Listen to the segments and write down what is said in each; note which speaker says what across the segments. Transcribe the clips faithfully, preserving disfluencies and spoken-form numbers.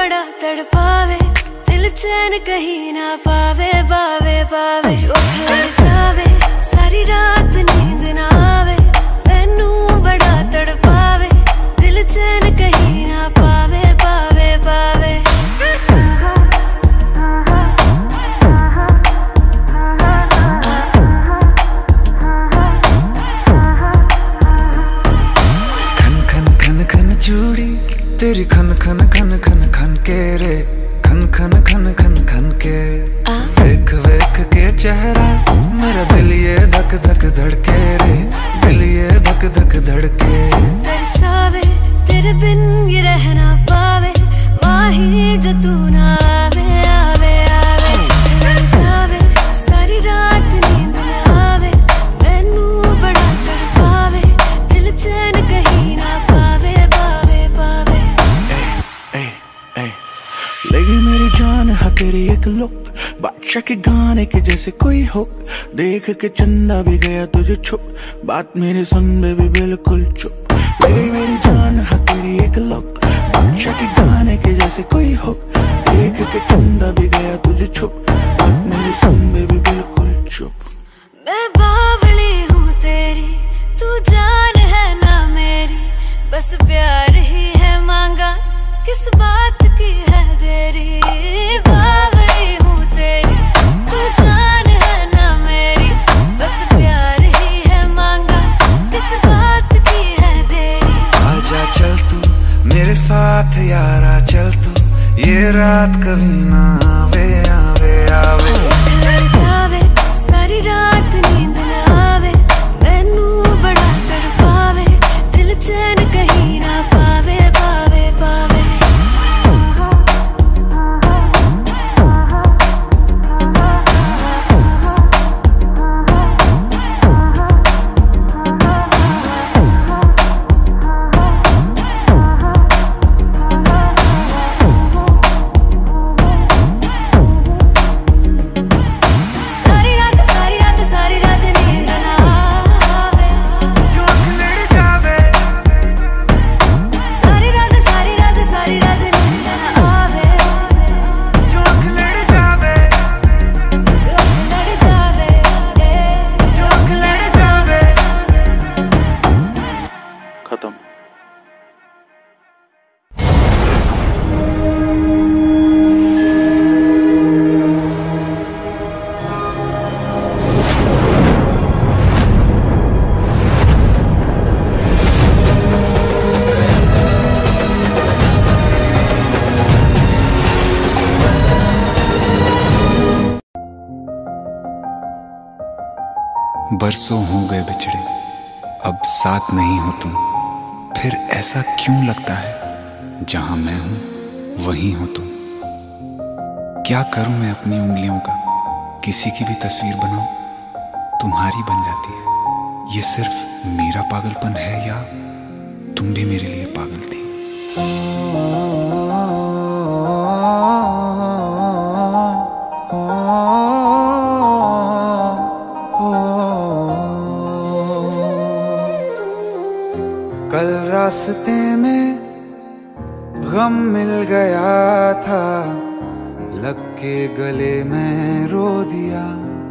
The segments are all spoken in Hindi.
Speaker 1: बड़ा तड़पावे, दिल चैन कहीं ना पावे पावे पावे। जो लड़ जावे सारी रात नींद ना आवे, मैनू बड़ा तड़पावे, दिल चैन कहीं ना पावे पावे पावे।
Speaker 2: चूड़ी तेरी खन खन खन खन खन के रे, खन खन खन खन खन के। वेख वेख के चेहरा मेरा दिल ये धक धक धड़के रे, दिल ये धक धक धड़के।
Speaker 1: तरसावे तेरे बिन ये रह ना पावे, माही जो तू ना आवे आवे आवे। लड़ जावे सारी रात नींद ना आवे, मैनू बड़ा तड़पावे, दिल चैन कहीं ना पावे पावे पावे।
Speaker 2: ए, ए, ए, लगी मेरी जान है तेरी एक लुक, बादशाह के गाने के जैसे कोई हो। देख के चंदा भी गया तुझे छुप, बात मेरी सुन बेबी बिल्कुल चुप। लगी मेरी जान है तेरी एक लुक, बादशाह के गाने के जैसे कोई हो। देख के चंदा भी गया तुझे छुप, बात मेरी सुन बेबी बिल्कुल चुप।
Speaker 1: मैं बावली हूँ तेरी, तू जान है ना मेरी, बस प्यार ही है मांगा, किस बात की है देरी। बावली हूँ तेरी, तू जान है ना मेरी, बस प्यार ही है मांगा, किस बात की है देरी।
Speaker 2: आजा चल तू मेरे साथ यारा, चल तू ये रात कभी ना आवे आवे आवे।
Speaker 1: लड़ जावे सारी रात नींद ना आवे, मैनू बड़ा तड़पावे, दिल चैन कहीं ना पावे पावे पावे।
Speaker 2: खत्म।
Speaker 3: बरसों हो गए बिछड़े, अब साथ नहीं हो तुम, फिर ऐसा क्यों लगता है जहां मैं हूं वहीं हो तुम। क्या करूं मैं अपनी उंगलियों का, किसी की भी तस्वीर बनाऊं तुम्हारी बन जाती है। ये सिर्फ मेरा पागलपन है या तुम भी मेरे लिए पागल थी।
Speaker 2: कल रास्ते में गम मिल गया था, लग के गले में रो दिया।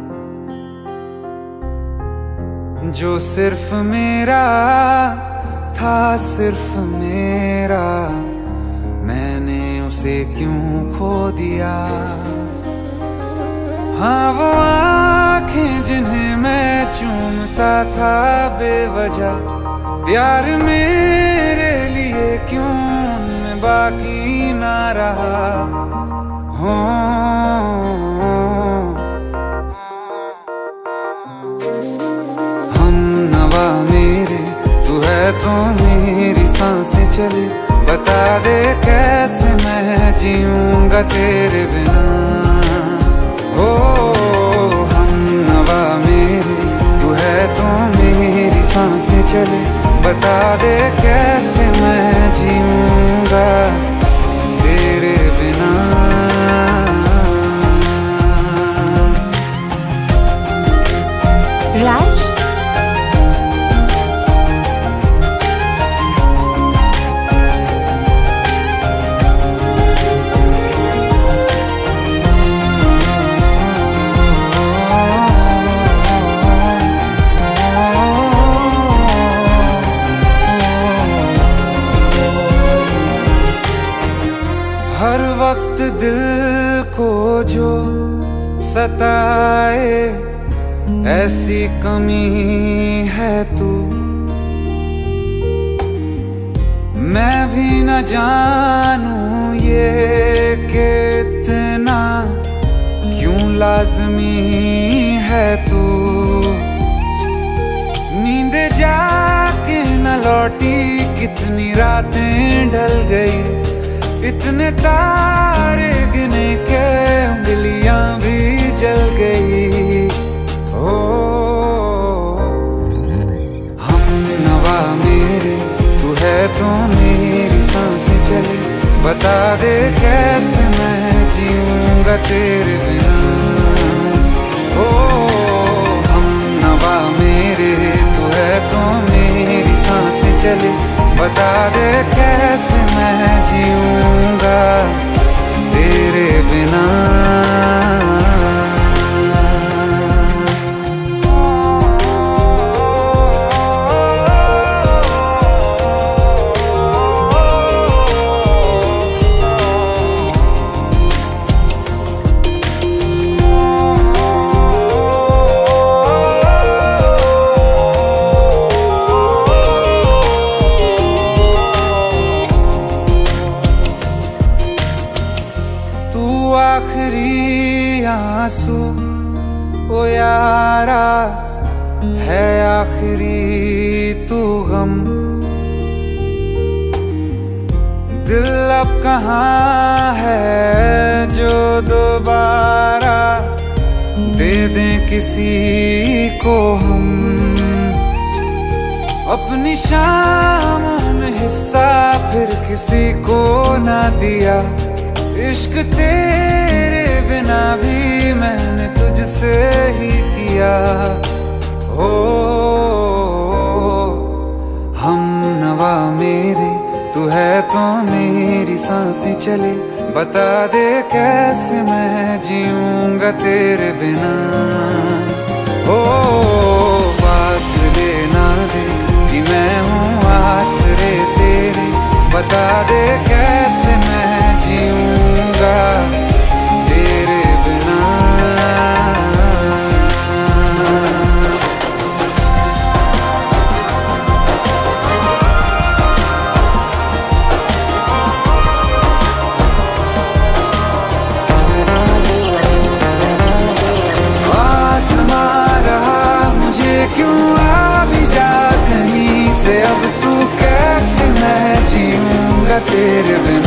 Speaker 2: जो सिर्फ मेरा था सिर्फ मेरा, मैंने उसे क्यों खो दिया। हाँ वो आँखें जिन्हें मैं चूमता था बेवजह, प्यार मेरे लिए क्यों उनमें बाकी ना रहा। हो हम नवा मेरे, तू है तो मेरी सांसें चले, बता दे कैसे मैं जीऊंगा तेरे बिना। हो हम नवा मेरे, तू है तो मेरी सांसें चले, बता दे कैसे मैं जीऊंगा तेरे बिना।
Speaker 4: राज हर वक्त दिल को जो सताए ऐसी कमी है तू। मैं भी न जानूं ये कि इतना क्यों लाज़मी है तू। नींद जाके न लौटी कितनी रातें ढल गई, इतने तारे गिने के उंगलियां भी जल गई। ओ हम नवा मेरे तू है तो मेरी सांसें चले, बता दे कैसे मैं जीऊंगा तेरे बिना। ओ हम नवा मेरे तू है तो मेरी सांसें चले, बता दे कैसे मैं जीऊंगा तेरे बिना। आखिरी आंसू ओ यारा है, आखिरी तू गम। दिल अब कहाँ है जो दोबारा दे दें किसी को हम। अपनी शामों में हिस्सा फिर किसी को ना दिया, इश्क तेरे बिना भी मैंने तुझसे ही किया। हो हम नवा मेरे तू है तो मेरी सांसें चले, बता दे कैसे मैं जीऊंगा तेरे बिना। ओ फासले ना दे कि मैं हूँ आसरे तेरे, बता दे कैसे मैं जीऊंगा तेरे बिना। आसमां रहा मुझे क्यों आ भी जा कहीं से, अब तू कैसे मैं जीऊंगा तेरे बिना।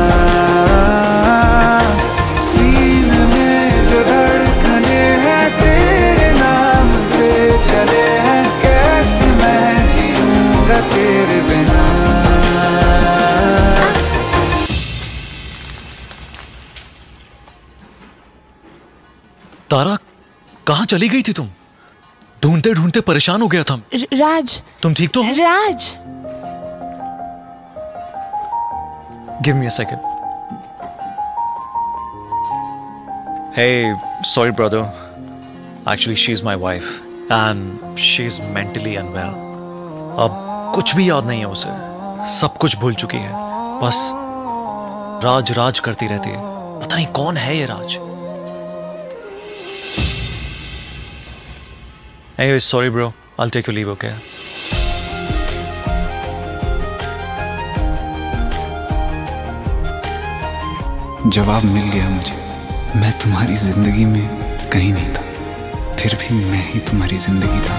Speaker 4: सीने में जो धड़कने हैं तेरे नाम पे चले हैं, कैसे मैं जीऊंगा तेरे बिना।
Speaker 5: तारा, कहाँ चली गई थी तुम? ढूंढते ढूंढते परेशान हो गया था।
Speaker 6: राज,
Speaker 5: तुम ठीक तो हो?
Speaker 6: Raj,
Speaker 5: give me a second. Hey, sorry brother. Actually, she's my wife and she's mentally unwell. अब कुछ भी याद नहीं है उसे, सब कुछ भूल चुकी है। बस राज राज करती रहती है। पता नहीं कौन है ये राज। Anyway, sorry bro. I'll take your leave, okay?
Speaker 3: जवाब मिल गया मुझे। मैं तुम्हारी जिंदगी में कहीं नहीं था, फिर भी मैं ही तुम्हारी जिंदगी था।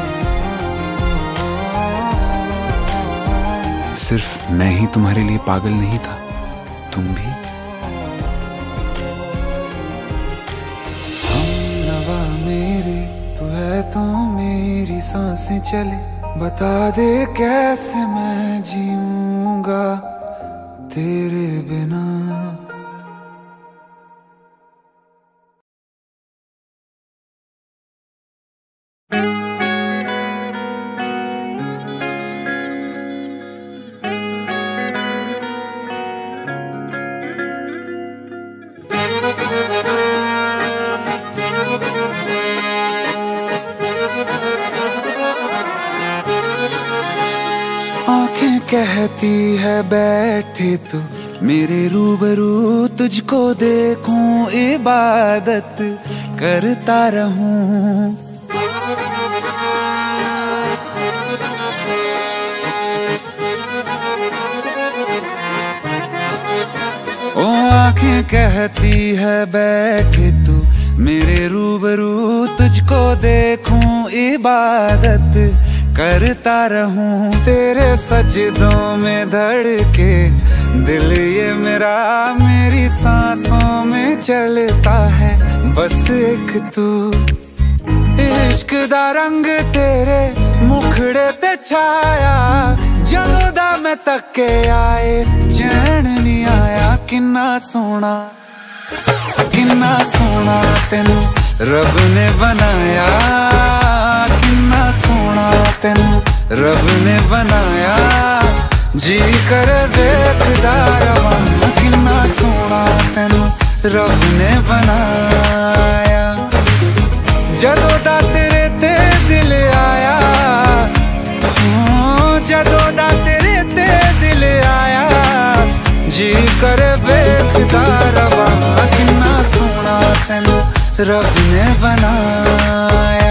Speaker 3: सिर्फ मैं ही तुम्हारे लिए पागल नहीं था, तुम भी।
Speaker 4: हम नवा मेरे तू है तो मेरी सांसें चले, बता दे कैसे मैं जीऊंगा तेरे बिना। आंखें कहती है बैठे तू मेरे रूबरू तुझको देखूं, इबादत करता रहूं। ओ आंखें कहती है बैठे तू मेरे रूबरू, तुझको देखूं, इबादत करता रहूं। तेरे सजदों में धड़के दिल ये मेरा, मेरी सांसों में चलता है बस एक तू। इश्क दा रंग तेरे मुखड़े ते छाया, जदों दा मैं तके आए चैन नहीं आया। किन्ना सोना किन्ना सोना तेनू रब ने बनाया, किन्ना सोना तेनू रब ने बनाया। जी कर देखदा रवां, किन्ना सोना तेनू रब ने बनाया। जदों दा तेरे ते दिल आया, जदों दा तेरे ते दिल आया। जी कर देखदा रवां, किन्ना सोना तेनू रब ने बनाया।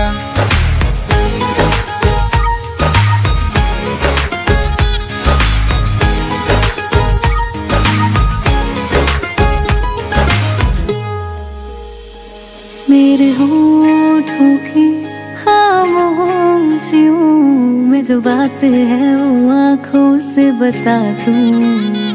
Speaker 1: मेरे होठों की खामोशियों में जो बात है वो आँखों से बता दूं।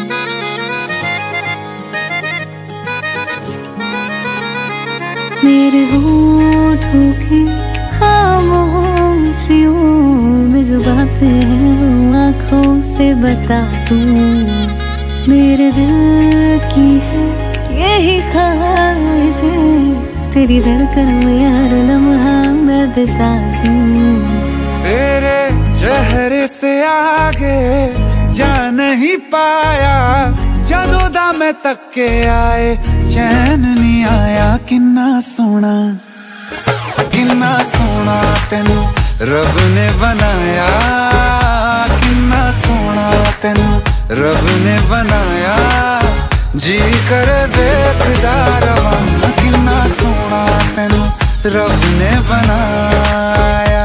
Speaker 1: मेरे होठों की खामोशियों में जो बात है वो आँखों से बता दूं। मेरे दिल की है यही ख्वाहिश है, तेरी धड़कन में हर लम्हा मैं बिता दूं।
Speaker 4: तेरे चेहरे से आगे जा नहीं पाया, जदों दा मैं तके आए चैन नहीं आया। किन्ना सोना किन्ना सोना तेनू रब ने बनाया, किन्ना सोना तेनू रब ने बनाया। जी कर देखदा रवां, किन्ना सोना तेनू रब ने बनाया।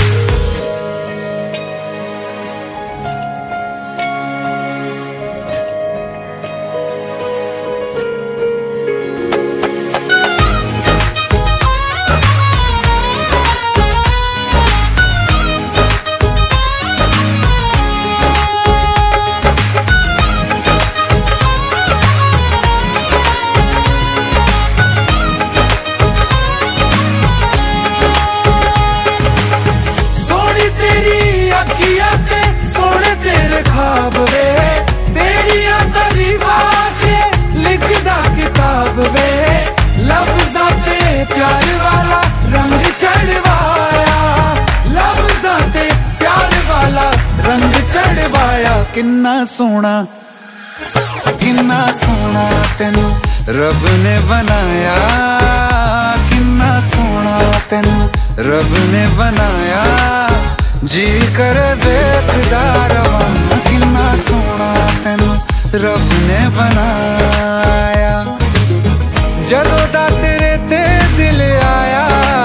Speaker 4: ख्वाब वे तेरिया तारीफां के लिखदा किताब वे, लफ्ज़ां ते प्यार वाला रंग चढ़वाया, लफ्ज़ां ते प्यार वाला रंग चढ़वाया। किन्ना सोना किन्ना सोना तेनू रब ने बनाया, किन्ना सोना तेनू रब ने बनाया। जी कर देखदा रवां, किन्ना सोना तेनू रब ने बनाया। जदों दा तेरे ते दिल आया,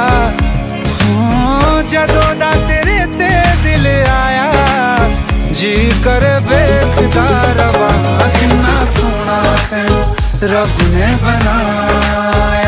Speaker 4: जदों दा तेरे ते दिल आया। जी कर देखदा रवां, किन्ना सोना तेनू रब ने बनाया।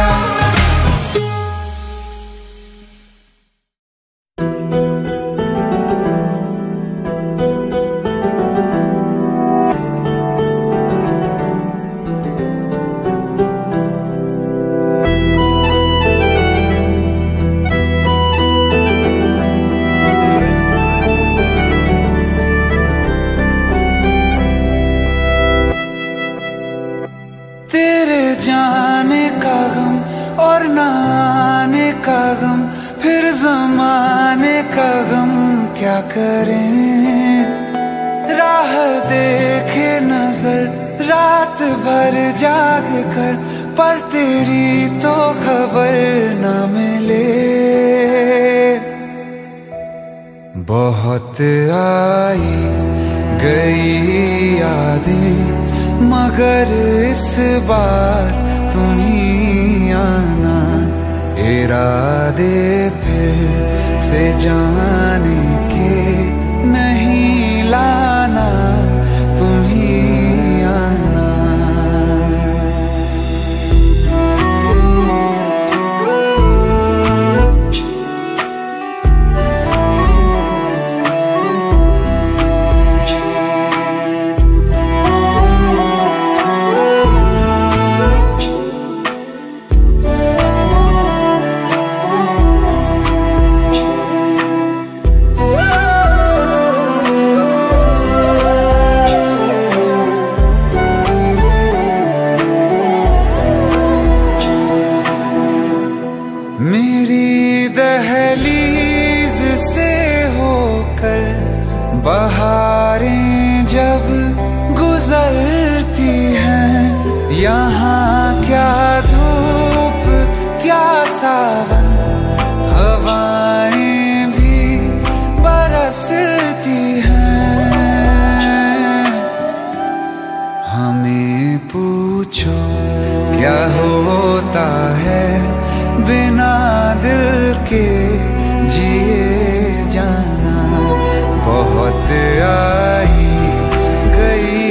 Speaker 4: तेरे जाने का गम और न आने का गम, फिर ज़माने का गम क्या करें। राह देखे नजर रात भर जाग कर, पर तेरी तो खबर न मिले। बहुत आई गई यादें मगर इस बार तुम ही आना, इरादे फिर से जाने के नहीं लाना, तुम ही आना। मेरी दहलीज से होकर बहारें जब गुजरती हैं, यहाँ क्या धूप क्या सावन, हवाएं भी बरसती हैं। हमें पूछो क्या होता है बिना दिल के जिए जाना, बहुत आई गई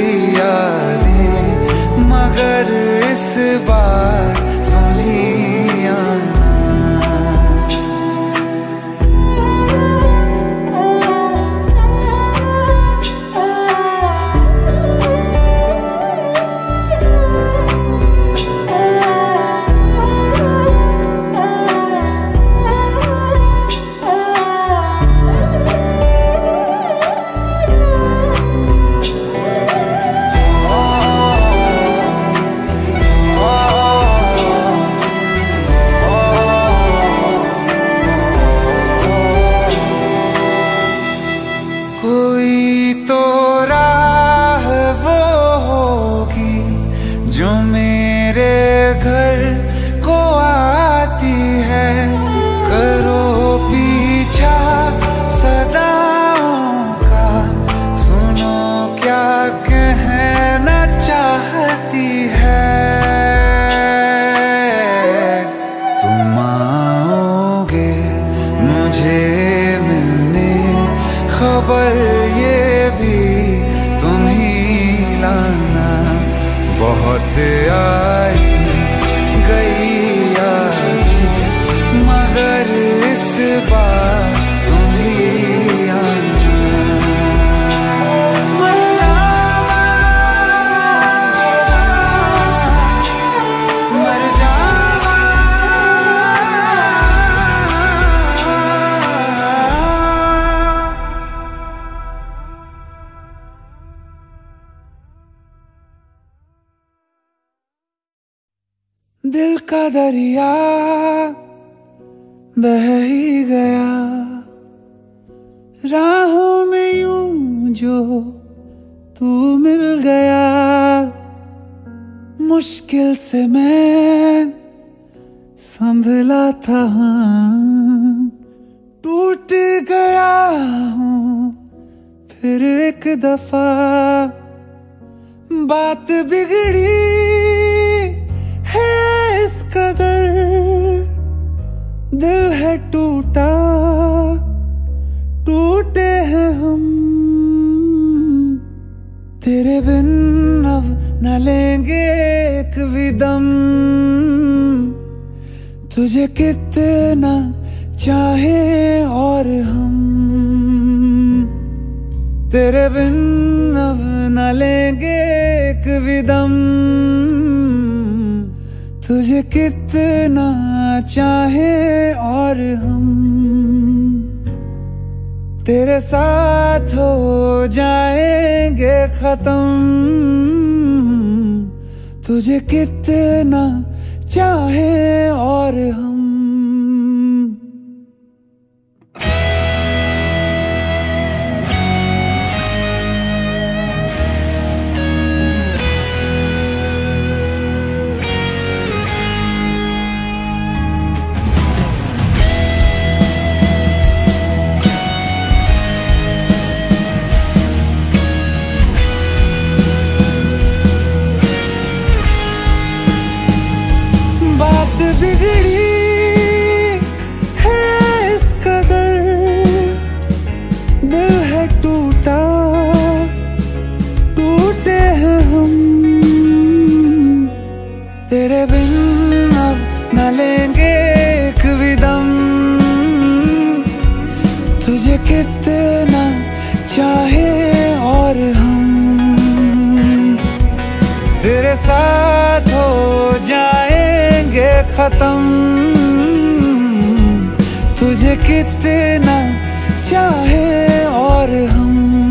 Speaker 4: यादें मगर इस बार तुम ही आना। कोई तो राह वो होगी जो मेरे घर को आती है, करो पीछा सदाओं का, सुनो क्या कहना चाहती है। तुम आओगे मुझे मिलने, खबर ये भी तुम ही लाना, बहुत आई गई यादें मगर इस बार तुम ही आना। मर जावा, मर जावा, दिल का दरिया बह ही गया, राहों में यूं जो तू मिल गया, मुश्किल से मैं संभला था, टूट गया हूँ फिर एक दफा, बात बिगड़ी है इस कदर, दिल है टूटा, टूटे हैं हम, तेरे बिन अब न लेंगे एक भी दम, तुझे कितना चाहे और हम, तेरे बिन अब न लेंगे एक भी दम, तुझे कितना चाहे और हम, तेरे साथ हो जाएंगे खत्म, तुझे कितना चाहे और हम। बात बिगड़ी है इस कदर, दिल है टूटा, टूटे हैं हम। तेरे बिन अब न लेंगे एक भी दम, तुझे कितना चाहे और हम तेरे साथ हो जाएंगे खत्म, तुझे कितना चाहे और हम।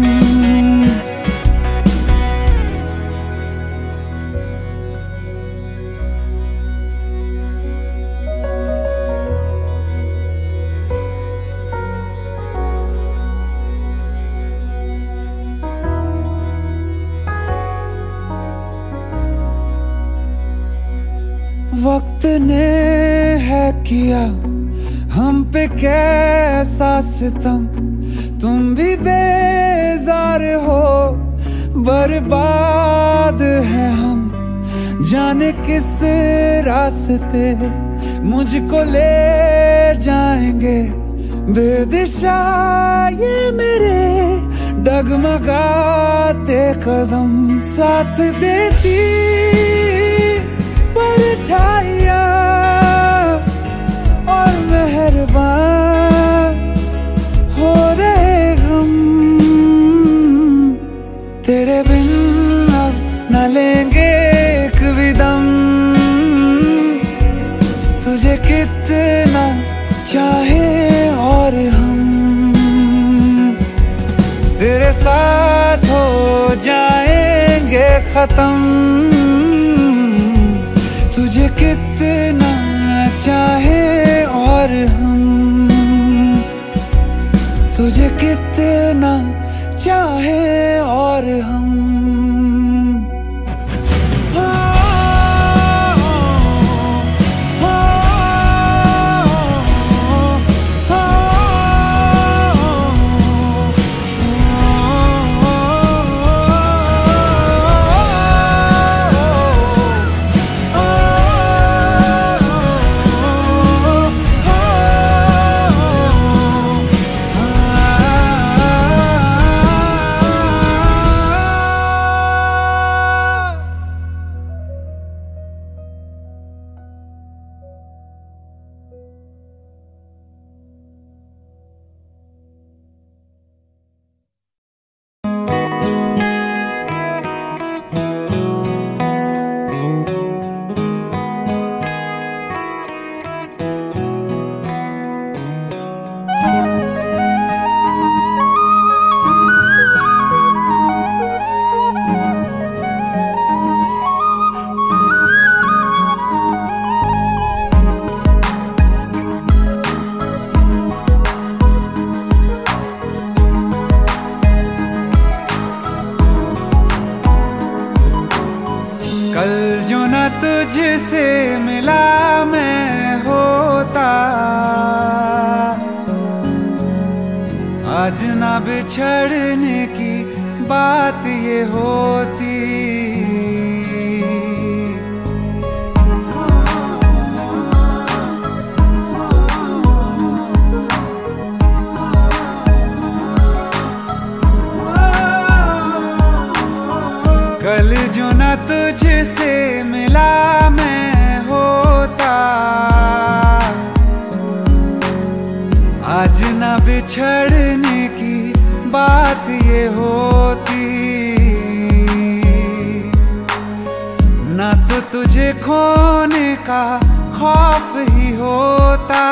Speaker 4: वक्त ने है किया हम पे कैसा सितम, तुम भी बेजार हो, बर्बाद है हम। जाने किस रास्ते मुझको ले जाएंगे, बेदिशा ये मेरे डगमगाते कदम। साथ देती परछाइयाँ और मेहरबान हो रहे हम, तेरे बिन अब न लेंगे एक भी दम, तुझे कितना चाहे और हम तेरे साथ हो जाएंगे खत्म, तुझे कितना चाहे और हम तुझे कितना चाहे और हम। तुझसे मिला मैं होता, आज ना बिछड़ने की बात ये होती। कल जो ना तुझसे मिला मैं होता, आज ना बिछड़ने की बात ये होती। ना तो तुझे खोने का खौफ ही होता,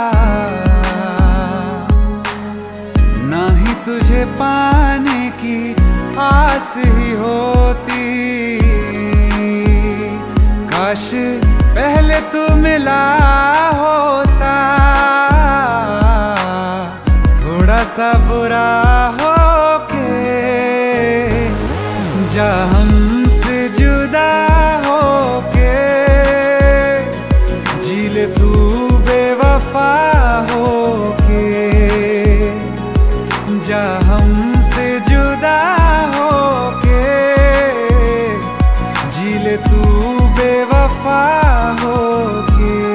Speaker 4: ना ही तुझे पाने की आस ही होती। काश पहले तू मिला होता, थोड़ा सा बुरा होके जा हमसे जुदा होके, जी ले तू बेवफा होके, जा हमसे जुदा होके, जी ले तू बेवफा होके।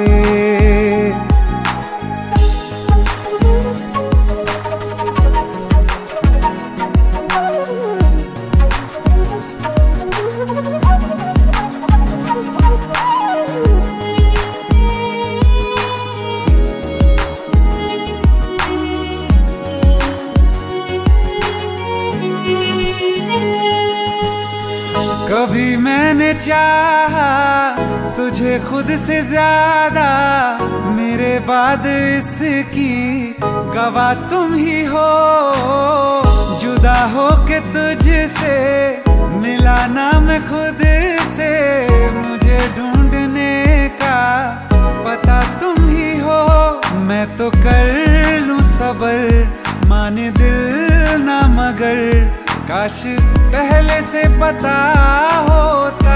Speaker 4: चाहा तुझे खुद से ज्यादा, मेरे बाद इसकी गवाह तुम ही हो। जुदा हो के तुझसे मिला ना मैं खुद से, मुझे ढूंढने का पता तुम ही हो। मैं तो कर लूं सबर माने दिल ना मगर, काश पहले से पता होता।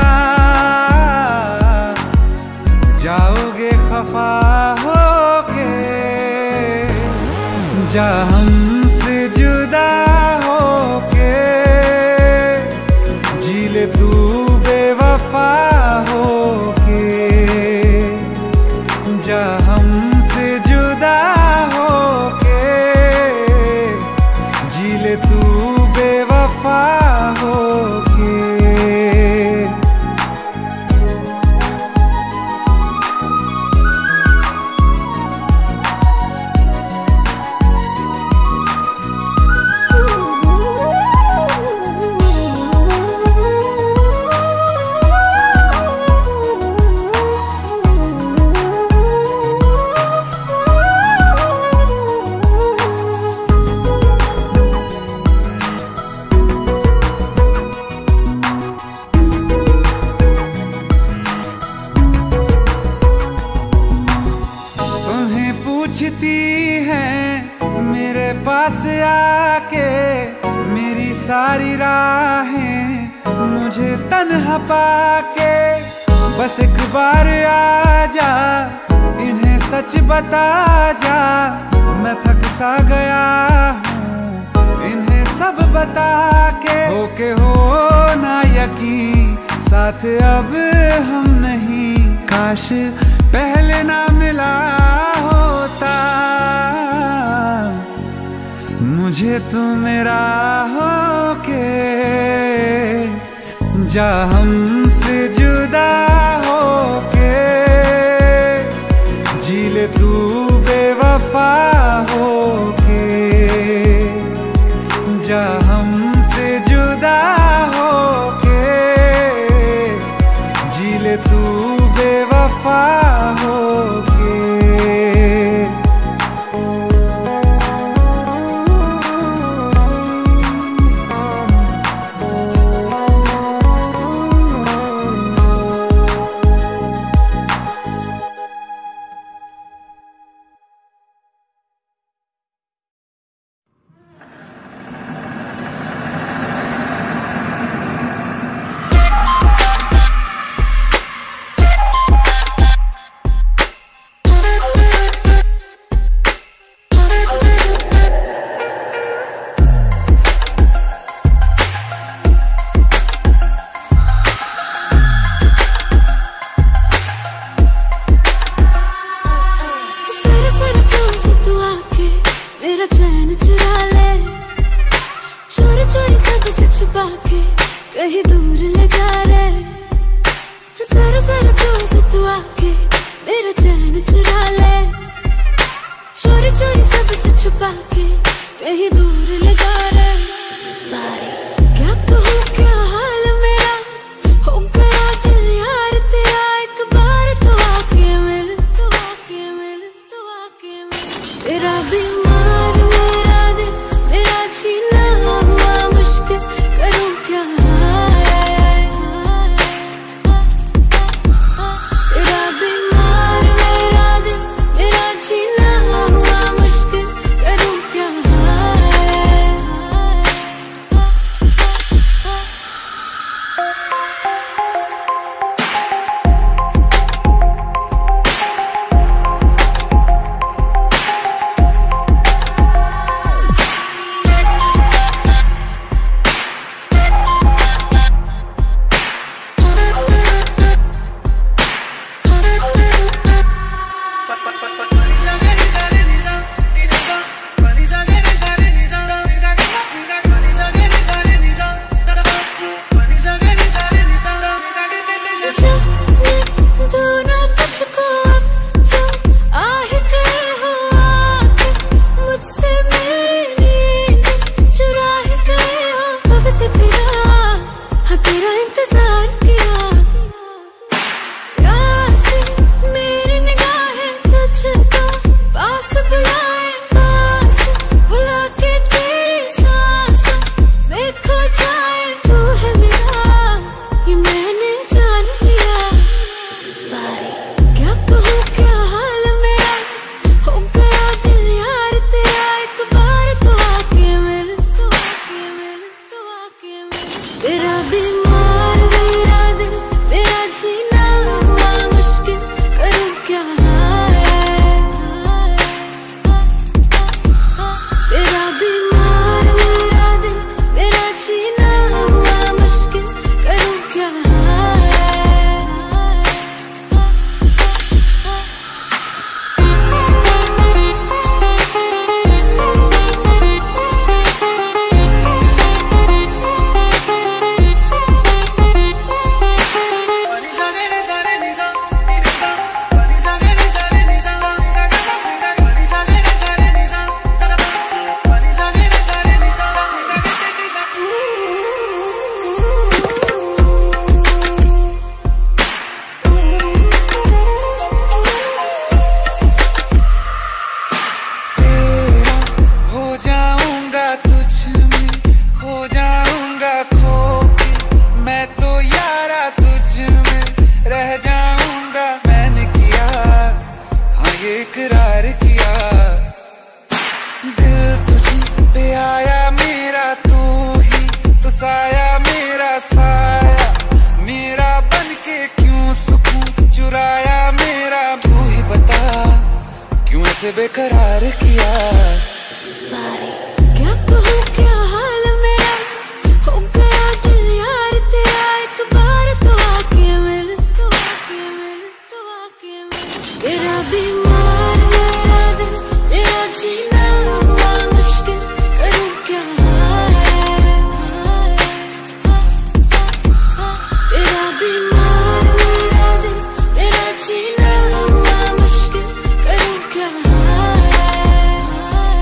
Speaker 4: जाओगे खफा होके, जा हमसे जुदा होके, जी ले तू बेवफा होके। जा हमसे जुदा होके, जी ले तू बेवफा होके। पूछती है मेरे पास आके, मेरी सारी राहें मुझे तन्हा पाके। बस एक बार आ जा, इन्हें सच बता जा, मैं थक सा गया हूँ इन्हें सब बता के। होके हो ना यकीन साथ अब हम नहीं, काश पहले ना मिला होता। मुझे तू मेरा होके, जा हमसे जुदा होके, जी ले तू बेवफा होके। जा हमसे जुदा होके, जी ले तू बेवफा होके।
Speaker 1: कहीं दूर ले जा रे, जरा जरा क्लोज तू आके मेरा चैन चुरा ले। चोरी चोरी सबसे छुपा के कहीं दूर ले जा रे। क्या कहूँ क्या हाल मेरा, हो गया दिल यार तेरा। एक बार तो आके मिल, तो आके मिल, तो आके मिल। तेरा बीमार मेरा दिल, मेरा जीना हुआ मुश्किल, करूँ क्या।
Speaker 4: से बेकरार किया।
Speaker 1: क्या कहूँ क्या हाल मेरा, हो गया दिल यार तेरा, एक बार तो आके मिल, तो आके मिल, तो आके मिल। तेरा बीमार मेरा दिल, तेरा जीना हुआ मुश्किल, करूँ क्या हाय, हाय, तेरा बीमार मेरा दिल, तेरा जीना हुआ मुश्किल, करूँ क्या हाय, हाय।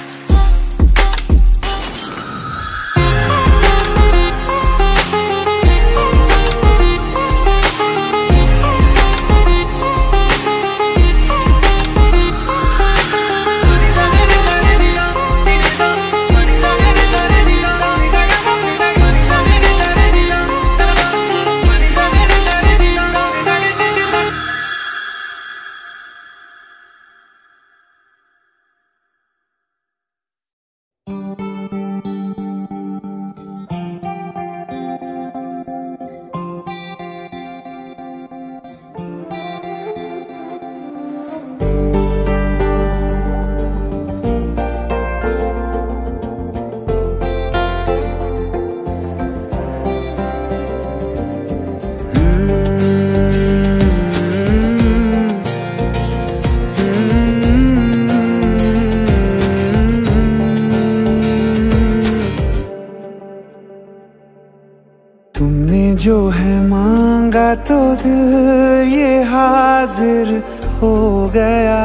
Speaker 4: तुमने जो है मांगा तो दिल ये हाजिर हो गया।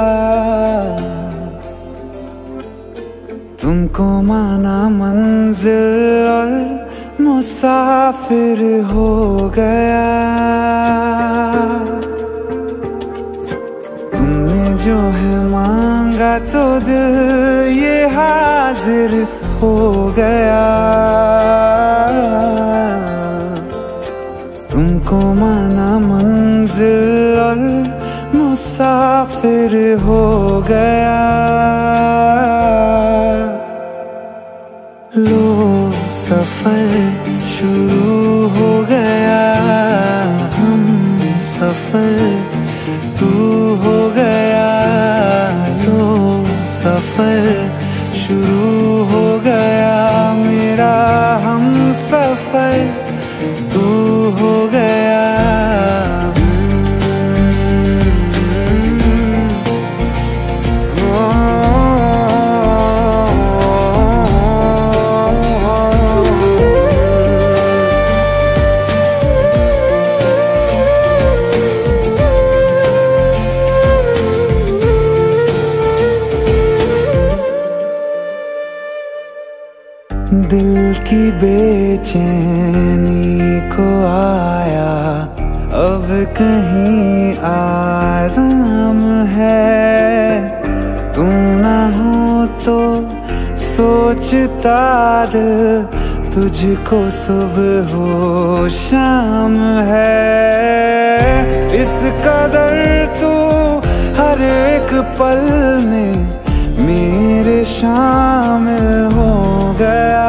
Speaker 4: तुमको माना मंजिल और मुसाफिर हो गया। तुमने जो है मांगा तो दिल ये हाजिर हो गया। तुमको माना मंजिल और मुसाफिर हो गया। लो सफर शुरू हो गया, हम सफर तू हो गया। लो सफर शुरू हो गया, मेरा हम सफर तू हो गया। दिल की बेचैनी को आया अब कहीं आराम है। तू ना हो तो सोचता दिल तुझको सुबह हो शाम है। इस कदर तू हर एक पल में मेरे शामिल हो गया।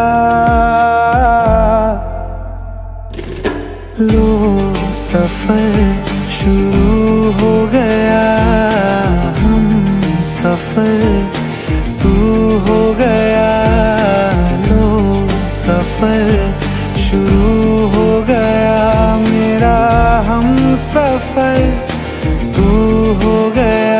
Speaker 4: लो सफर शुरू हो गया, हम सफर तू हो गया। लो सफर शुरू हो गया, मेरा हम सफर तू हो गया।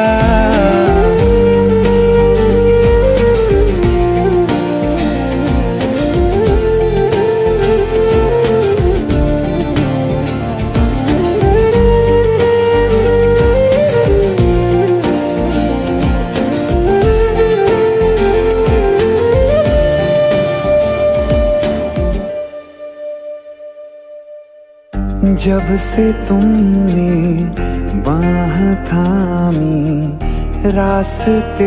Speaker 4: जब से तुमने बाह थामी रास्ते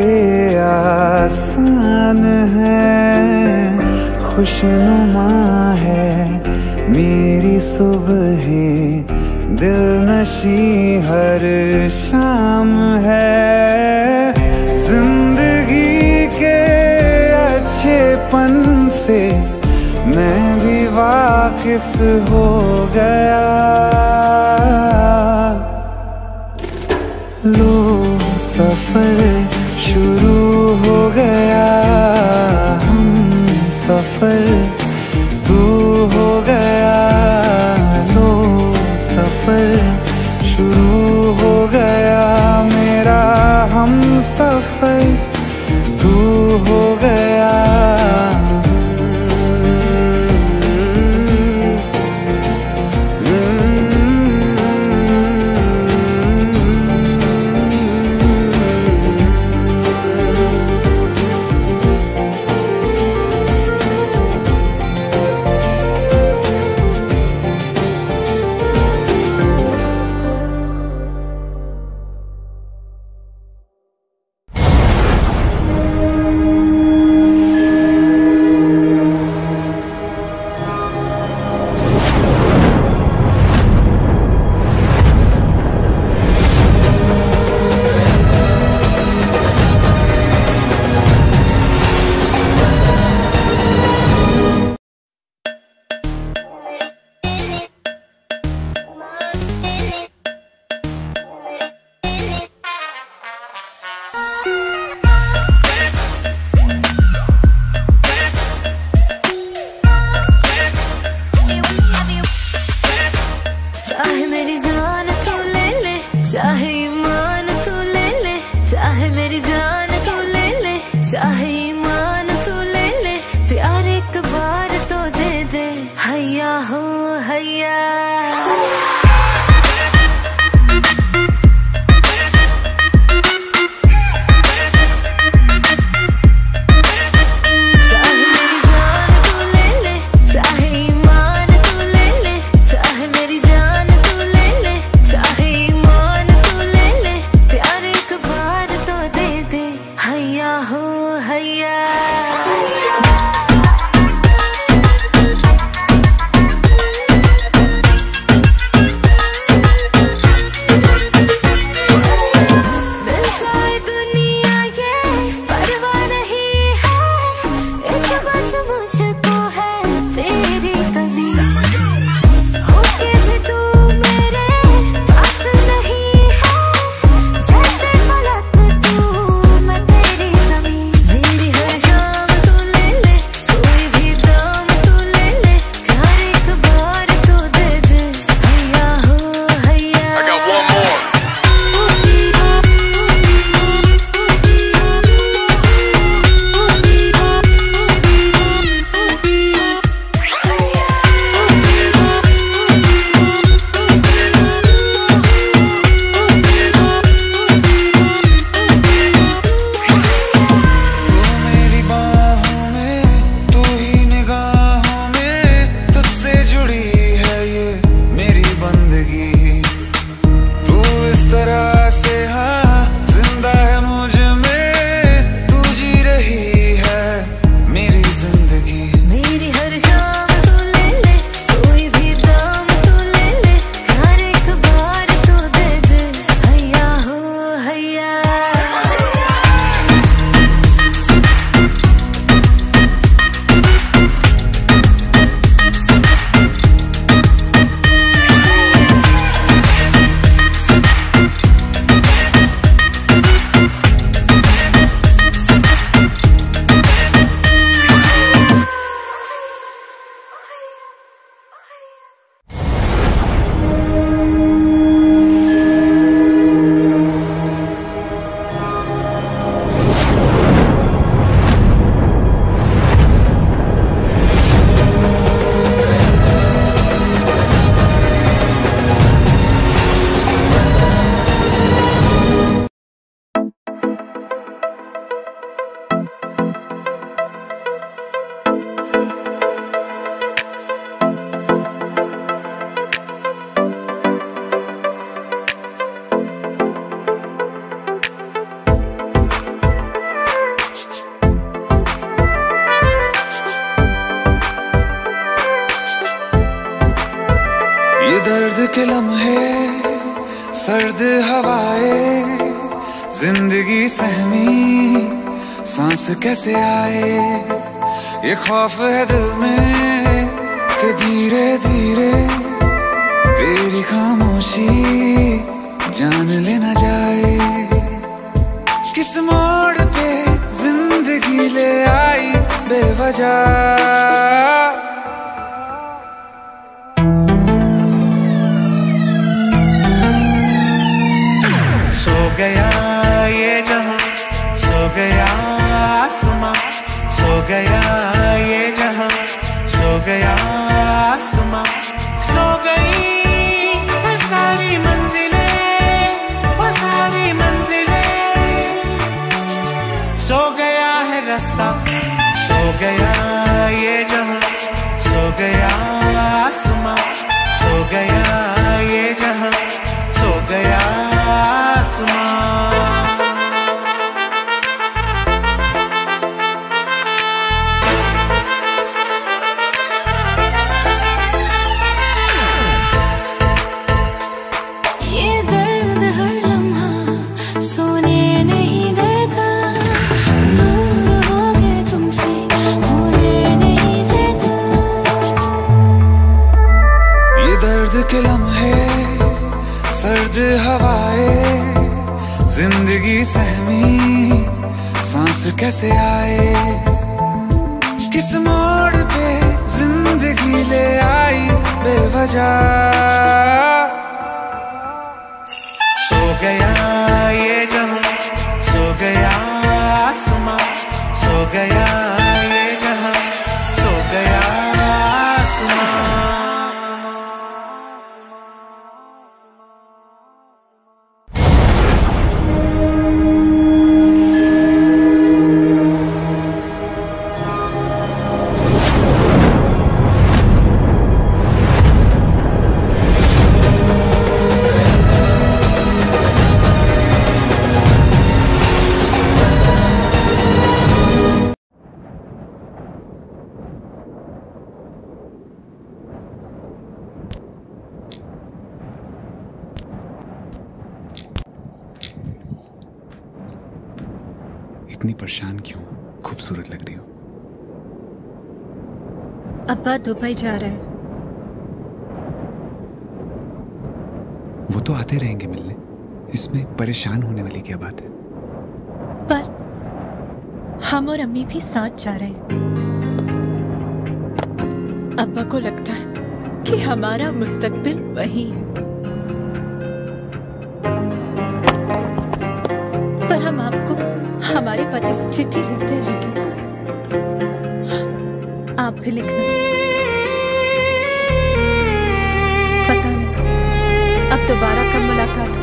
Speaker 4: आसान है। खुशनुमा है मेरी सुबह, दिल नशी हर शाम है। जिंदगी के अच्छेपन से मैं भी वाकिफ हो गया। लो सफर शुरू हो गया हम सफर, तू हो गया लो सफर, शुरू हो गया मेरा हम सफर, तू हो गया।
Speaker 6: दर्द के लम्हे, सर्द हवाएं, जिंदगी सहमी सांस कैसे आए। ये खौफ है दिल में कि धीरे धीरे तेरी खामोशी जान लेना जाए। किस मोड़ बेवजह।
Speaker 2: सो गया ये जहां, सो गया आसमां, सो गया ये जहां, सो गया आसमां, सो गई वो सारी मंजिलें, वो सारी मंजिलें, सो गया है रास्ता, सो गया ये जहां, सो गया आसमां, सो गया ये जहां, सो गया आसमां।
Speaker 1: ये दर्द हर लम्हा सोने नहीं देता, दूर हो गए तुमसे होने नहीं देता।
Speaker 6: ये दर्द के लम्हे, सर्द हवाएं, जिंदगी सहमी सांस कैसे आए, किस मोड़ पे जिंदगी ले आई बेवजह।
Speaker 2: सो गया ये जहां, सो गया आसमां, सो गया ये जहां, सो गया आसमां।
Speaker 3: इतनी परेशान क्यों? खूबसूरत लग रही हो।
Speaker 7: अब्बा दुबई जा रहा है।
Speaker 3: वो तो आते रहेंगे मिलने, इसमें परेशान होने वाली क्या बात है?
Speaker 7: पर हम और अम्मी भी साथ जा रहे हैं। अब्बा को लगता है कि हमारा मुस्तकबिल वही है, पर हम आपको हमारे पति से चिट्ठी लिखते रहेंगे। आप भी लिखना। पता नहीं अब दोबारा कब मुलाकात हो।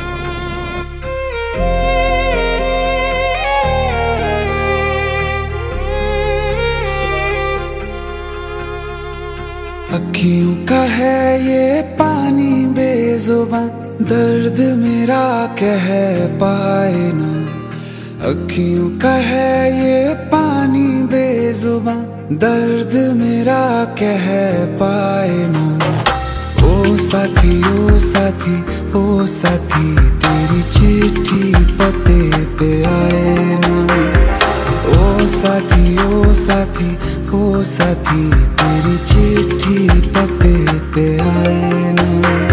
Speaker 6: अखियों का है ये पानी बेजुबां, दर्द मेरा कह पाए ना। अखियों का है ये पानी बेजुबां, दर्द मेरा कह पाए ना। ओ साथी ओ साथी ओ साथी, तेरी चिट्ठी पते पे आए ना। ओ साथी ओ साथी ओ साथी, तेरी चिट्ठी पते पे आए ना।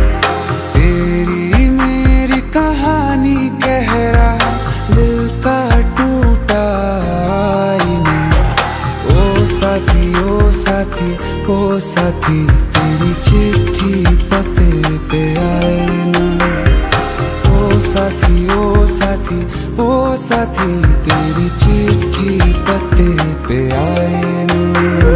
Speaker 6: तेरी मेरी कहानी कह रहा दिल का टूटा आईना। ओ साथी ओ साथी ओ साथी, तेरी चिट्ठी पते पे आए ना। ओ साथी ओ साथी ओ साथी, तेरी चिट्ठी पते पे आए ना।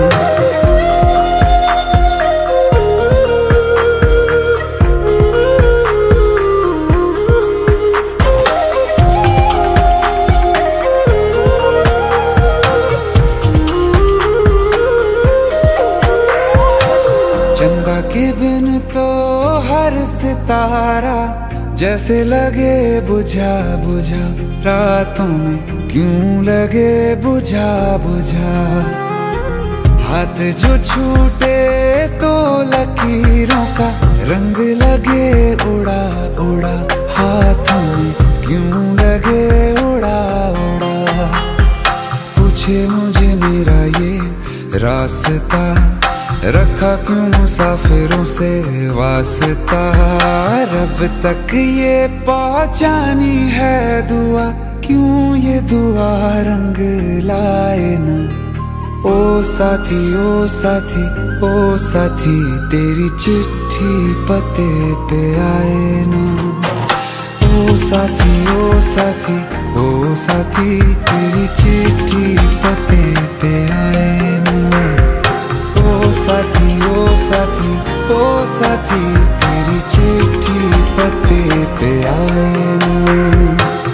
Speaker 6: चंदा के बिन तो हर सितारा जैसे लगे बुझा बुझा, रातों में क्यों लगे बुझा बुझा। हाथ जो छूटे तो लकीरों का रंग लगे उड़ा उड़ा, हाथों में क्यों लगे उड़ा उड़ा। पूछे मुझे मेरा ये रास्ता, रखा क्यों मुसाफिरों से वास्ता। रब तक ये पहुंचानी है दुआ, क्यों ये दुआ रंग लाए ना। ओ साथी ओ साथी ओ साथी तेरी चिट्ठी पते पे आए ना। ओ साथी ओ साथी ओ साथी तेरी चिट्ठी पते पे आए ना। ओ साथी ओ साथी ओ साथी तेरी चिट्ठी पते पे आए ना।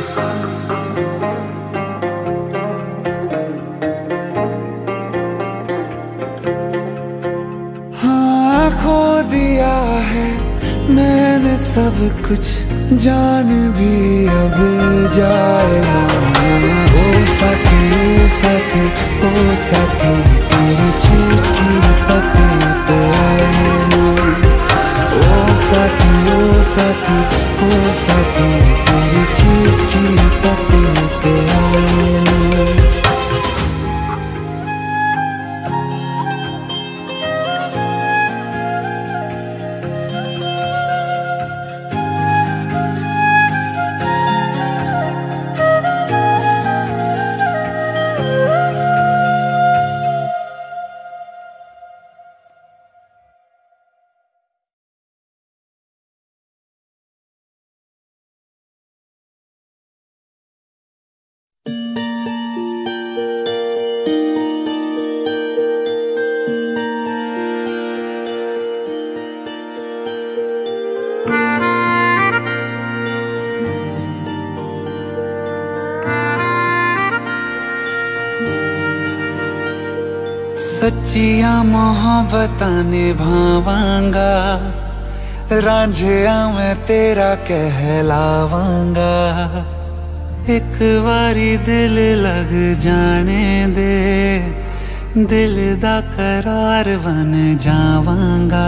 Speaker 6: हाँ खो दिया है मैंने सब कुछ, जान भी अब जाए ना। ओ साथी ओ साथी ओ साथी तेरी चिट्ठी पते पे आए ना। ओ साथी ओ साथी ओ साथी तेरी चिट्ठी पते पे आए ना। सच्चिया मोहब्बतां निभावांगा, रांझिया मैं तेरा कहलावांगा। एक बारी दिल लग जाने दे, दिल दा करार बन जावांगा।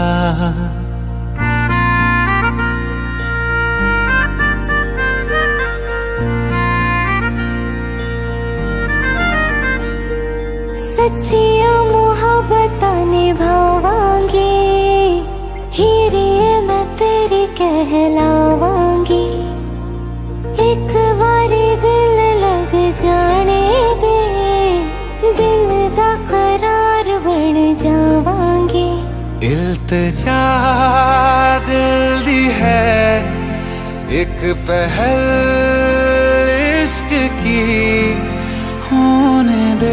Speaker 1: सच्चिया मोहब्बतां निभावांगी, हीरे मैं तेरी कहलावांगी। एक बारी दिल लग जाने दे, दिल दा करार बन जावांगी।
Speaker 6: इल्तिजा दिल दी है एक पहल इश्क की, होने दे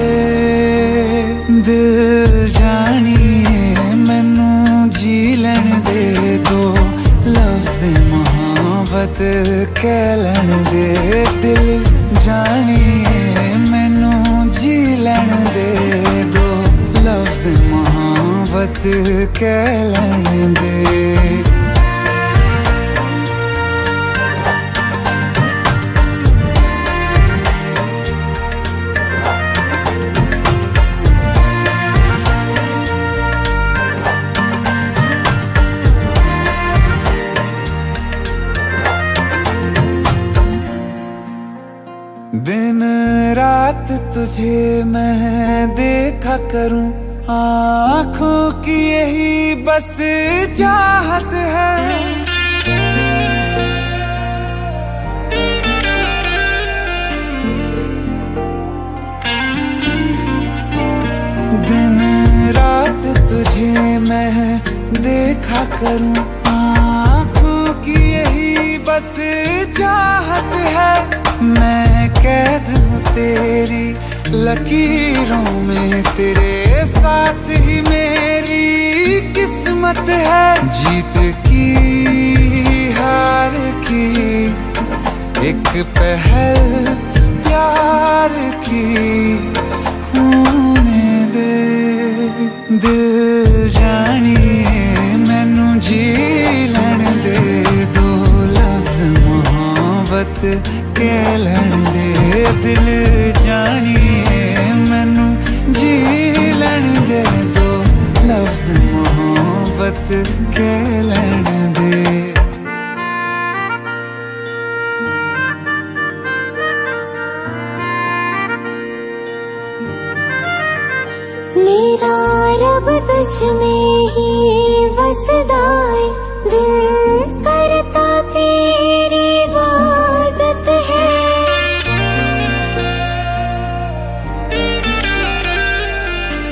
Speaker 6: दिल जानिए मैनू जी लैन दे। दो लफ्ज़ मोहब्बत कह लैन दे, दिल जानिए मैनू जी लैन दे। दो लफ्ज़ मोहब्बत कह लैन दे। दिन रात तुझे मैं देखा करूं, आँखों की यही बस चाहत है। दिन रात तुझे मैं देखा करूं, आँखों की यही बस चाहत है। मैं कैद हूँ तेरी लकीरों में, तेरे साथ ही मेरी किस्मत है। जीत की हार की एक पहल प्यार की, होने दे दिल जानिए मैनू जी लैन दे। दो लफ्ज़ मोहब्बत कह लैन दे, दिल जानिए मैनू जी लैन दे। दो लफ्ज़ मोहब्बत कह लैन दे।
Speaker 1: मेरा रब तुझ में ही बसदा है, दिल करता तेरी इबादत है।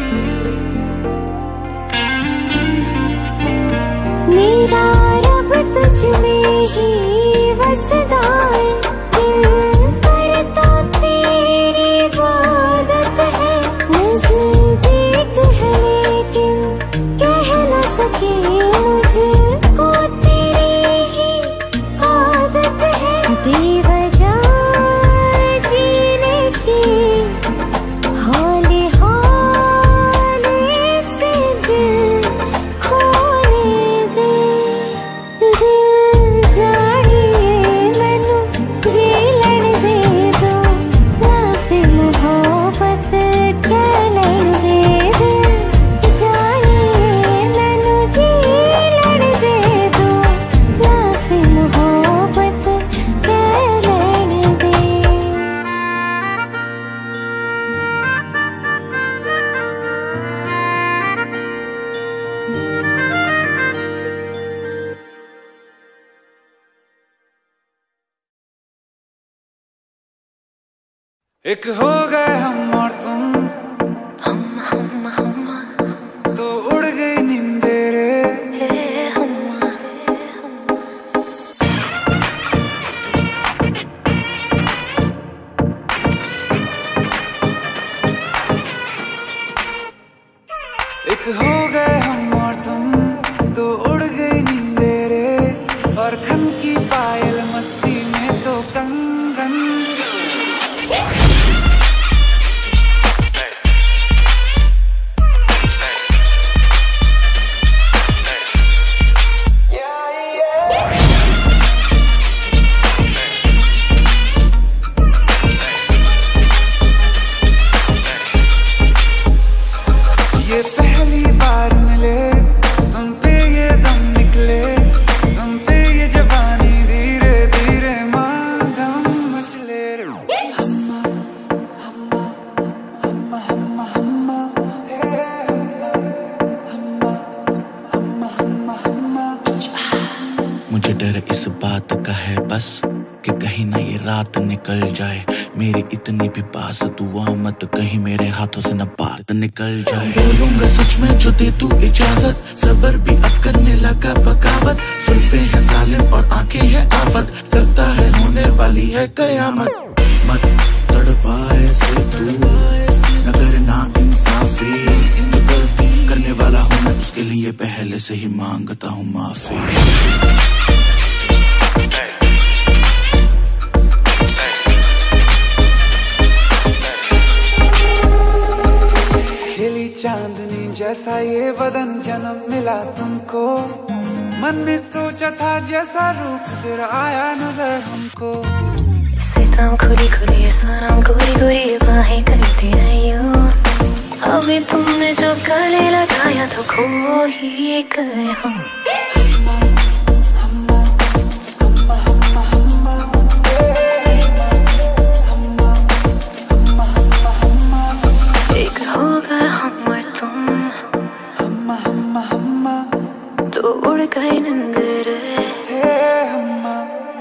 Speaker 6: एक हो गए हम और तुम,
Speaker 1: हम हम हम
Speaker 6: तो उड़ गई नींदे रे।
Speaker 1: हे हम
Speaker 6: एक हो गए हम और तुम, तो उड़ गई नींदे रे। और खन की पायल मस्ती में तो कंगन। ये पहली बार मिले, तुम पे ये दम निकले, तुम पे ये जवानी धीरे धीरे मांगम मचले रे। हम्मा हम्मा हम्मा हम्मा हम्मा हे हम्मा हम्मा हम्मा हम्मा हम्मा।
Speaker 2: मुझे डर इस बात का है बस कि कहीं ना ये रात निकल जाए मेरी इतनी भी पास दुआ मत कहीं मेरे हाथों से न बात निकल जाए। बोलूंगा सच में जो दे तू इजाजत, सबर भी अब करने लगा बगावत। सुल्फे हैं जालिम और आंखें हैं आफत, लगता है होने वाली है कयामत। मत तड़पाए से तू न करना इंसाफी, जो गलती करने वाला हूँ मैं उसके लिए पहले से ही मांगता हूँ माफी।
Speaker 6: चांदनी जैसा ये बदन जन्म मिला तुमको, मन में सोचा था जैसा रूप तेरा आया नजर हमको।
Speaker 1: सितम खुली खुली सनम गोरी गोरी बाहें करती रही हूँ, अभी तुमने जो गले लगाया तो खो ही गए हम। एक हो गए हम और तुम,
Speaker 6: हम्मा हम्मा हम्मा,
Speaker 1: तो उड़ गए नींद रे।
Speaker 6: हे हम्मा।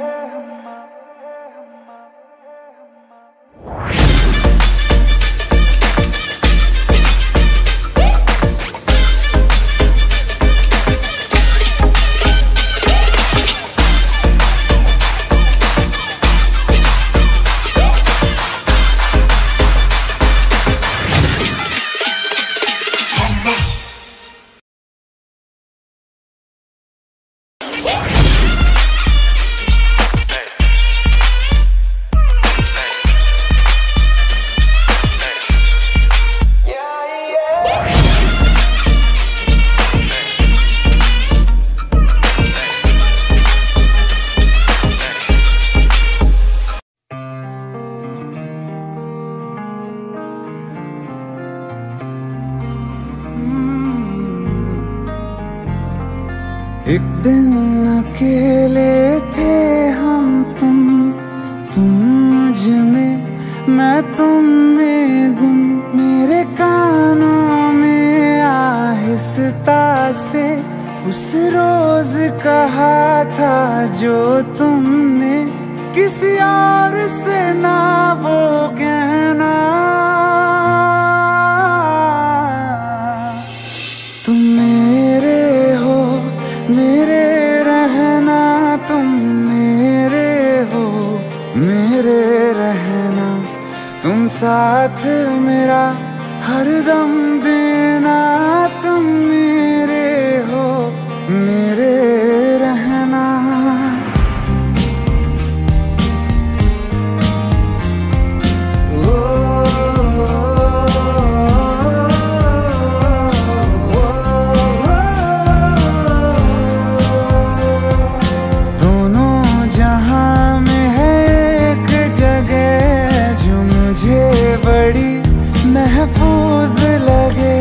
Speaker 6: एक दिन अकेले थे हम तुम, तुम मुझ में मैं तुम में गुम। मेरे कानों में आहिस्ता से उस रोज कहा था जो तुमने किसी और से ना वो कहना। तुम मेरे हो मेरे रहना, तुम मेरे हो मेरे रहना, तुम साथ मेरा हरदम देना। तुम मेरे हो मेरे रहना। महफूज लगे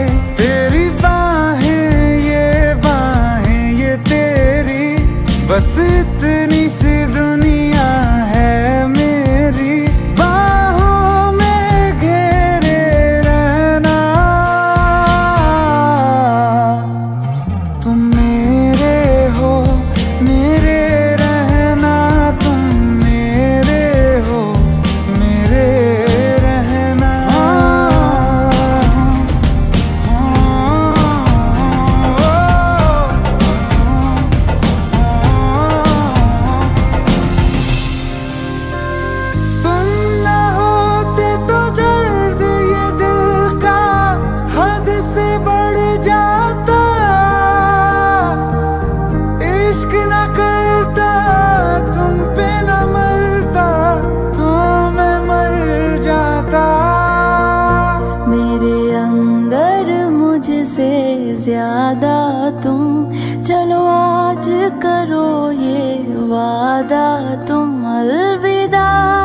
Speaker 8: वादा तुम अलविदा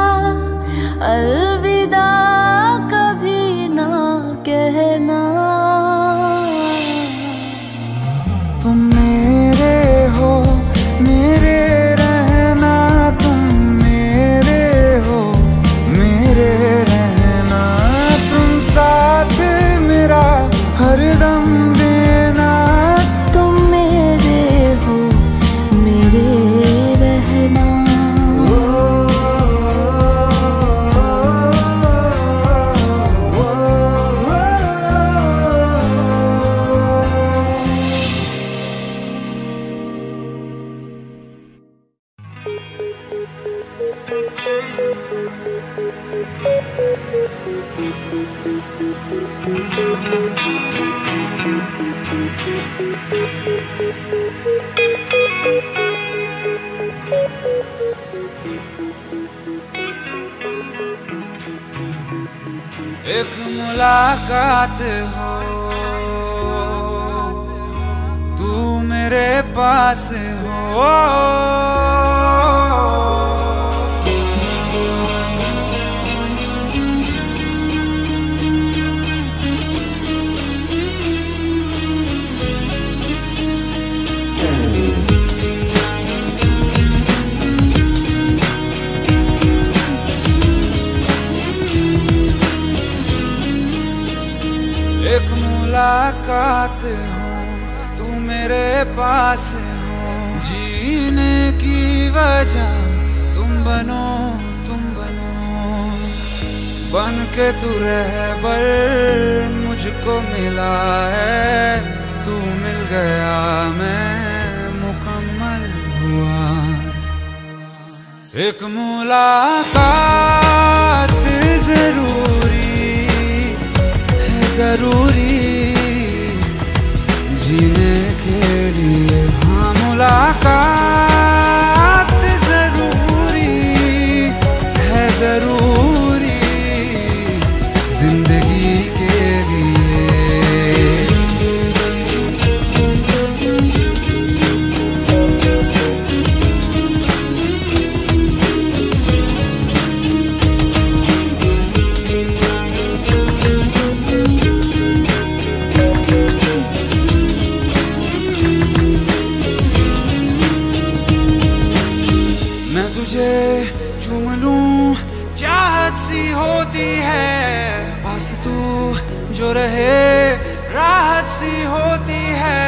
Speaker 8: अलविदा कभी ना कहना।
Speaker 6: तुम मेरे हो मेरे रहना, तुम मेरे हो मेरे रहना, तुम साथ मेरा हरदम देना।
Speaker 8: तुम मेरे हो मेरे रहना।
Speaker 6: एक मुलाकात हो तू मेरे पास हो, एक मुलाकात हो तू मेरे पास हो, जीने की वजह तुम बनो तुम बनो, बन के तू रहबर मुझको मिला है, तू मिल गया मैं मुकम्मल हुआ। एक मुलाकात जरूरी जरूरी जीने के लिए, हाँ मुलाकात जरूरी है जरूरी जिंदगी के लिए। तुझे चूम लूं चाहत सी होती है, बस तू जो रहे राहत सी होती है।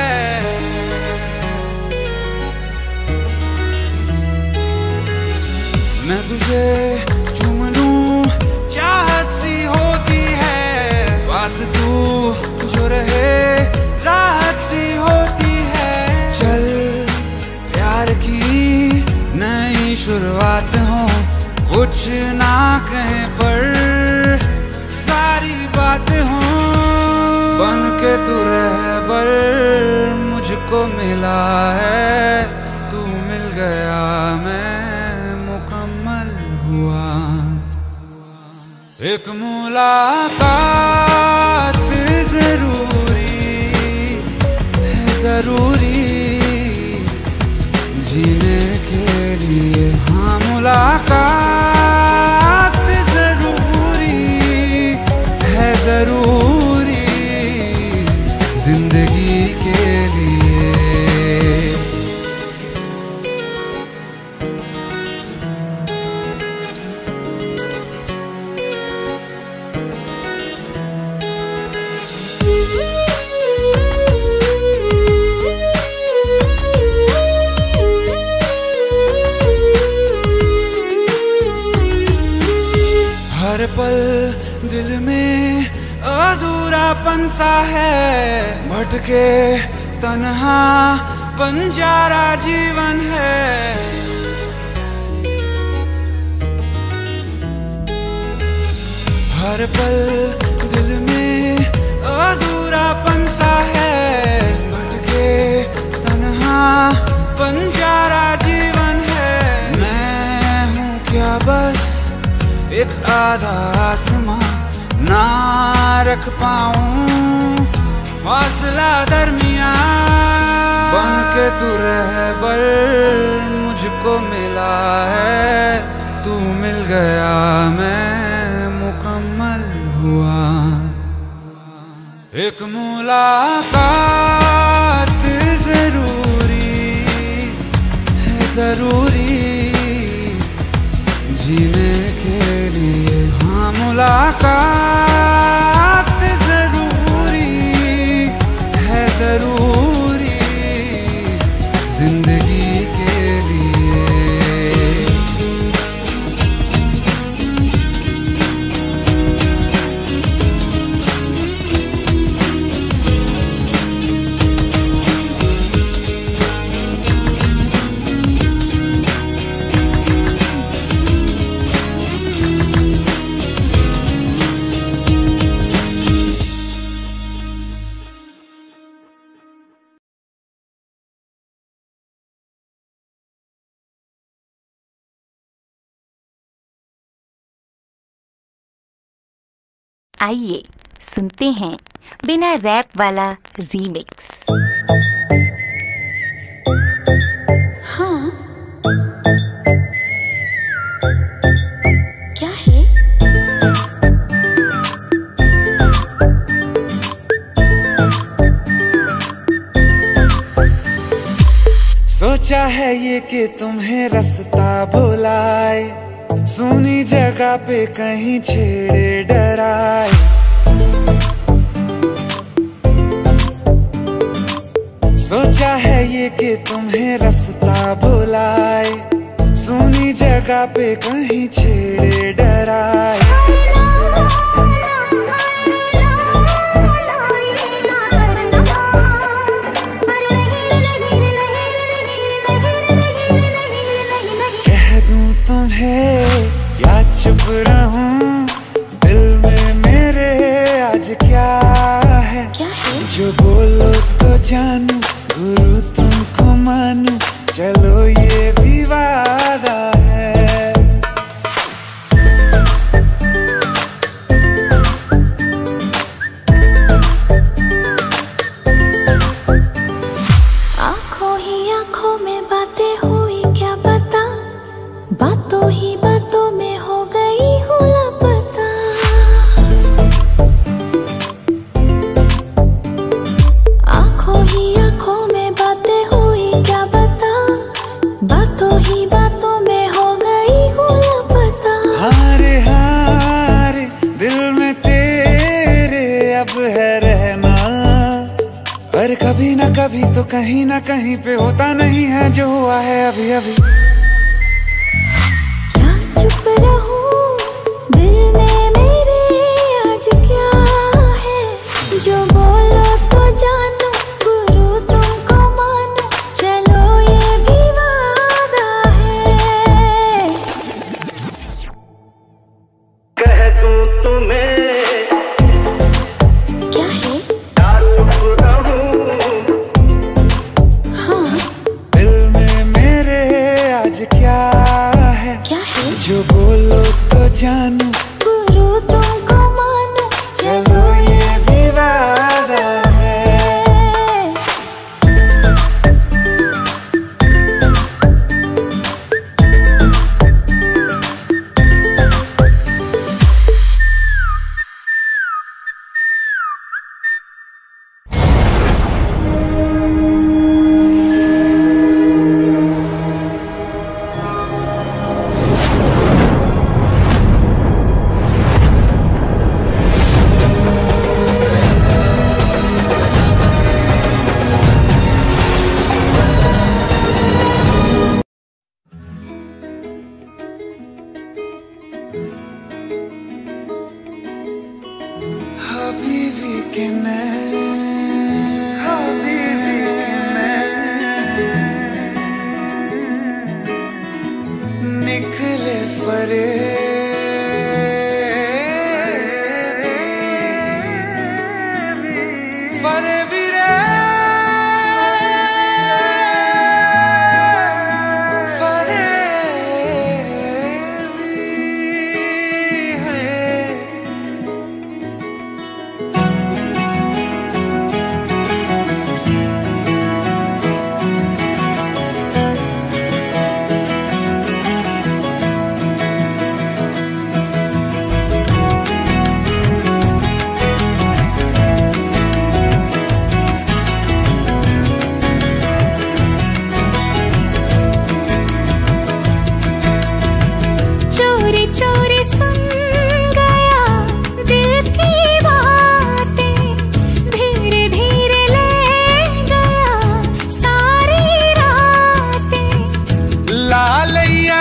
Speaker 6: मैं तुझे चूम लूं चाहत सी होती है, बस तू जो रहे राहत सी होती है। चल प्यार की नई शुरुआत हो, कुछ ना कहे पर सारी बात हो, बन के तू रहबर मुझको मिला है, तू मिल गया मैं मुकम्मल हुआ। एक मुलाकात जरूरी है जरूरी जीने के लिए, हाँ मुलाकात जरूरी है जरूरी जिंदगी के लिए। हर पल दिल में अधूरापन सा है, भटके तन्हा बंजारा जीवन है। हर पल दिल में अधूरापन सा है, भटके तन्हा बंजारा जीवन है। मैं हूँ क्या बस एक आधा आसमां, ना रख पाऊं फासला दरमिया बन के तू रहबर मुझको मिला है, तू मिल गया मैं मुकम्मल हुआ। एक मुलाकात जरूरी है, जरूरी जीने के लिए। हाँ मुलाकात जरूरी है, जरूरी जिंदगी के लिए।
Speaker 9: आइए सुनते हैं बिना रैप वाला रीमिक्स।
Speaker 8: हाँ क्या है?
Speaker 6: सोचा है ये कि तुम्हें रास्ता भुलाए, सुनी जगह पे कहीं छेड़े डराए। सोचा है ये कि तुम्हें रास्ता भुलाए, सुनी जगह पे कहीं छेड़े डराए। या चुप रहूं दिल में मेरे आज क्या है,
Speaker 8: क्या है?
Speaker 6: जो बोलो तो जानू गुरु तुमको मानू, चलो ये भी वादा है।
Speaker 8: आंखों ही आंखों में बातें हुई क्या बता, बातों ही बातों में हो गई हूँ लापता। आंखों ही आंखों में बातें हुई क्या बता, बातों ही बातों में हो गई हूँ लापता।
Speaker 6: हारे हारे दिल में तेरे अब है रहना, पर कभी ना कभी तो कहीं ना कहीं पे होता नहीं है जो हुआ है अभी अभी।
Speaker 8: चुप रहूं दिल में मेरे आज क्या है, जो बोलो तो जानू गुरु तुमको मानू, चलो ये भी वादा है।
Speaker 10: कह दूं तुम्हें
Speaker 8: क्या है?
Speaker 10: या चुप रहूं,
Speaker 8: हाँ
Speaker 6: दिल में मेरे आज क्या है,
Speaker 8: क्या है?
Speaker 6: जो बोलो तो जानू
Speaker 8: गुरु तुमको मानू,
Speaker 6: चलो ये भी वादा है। हबीबी के नैन, हबीबी के नैन निकले फरे फरे भी रे फरे भी है।
Speaker 8: चोरी सुन गया दिल की बातें, धीरे धीरे ले गया सारी रातें।
Speaker 6: लालैया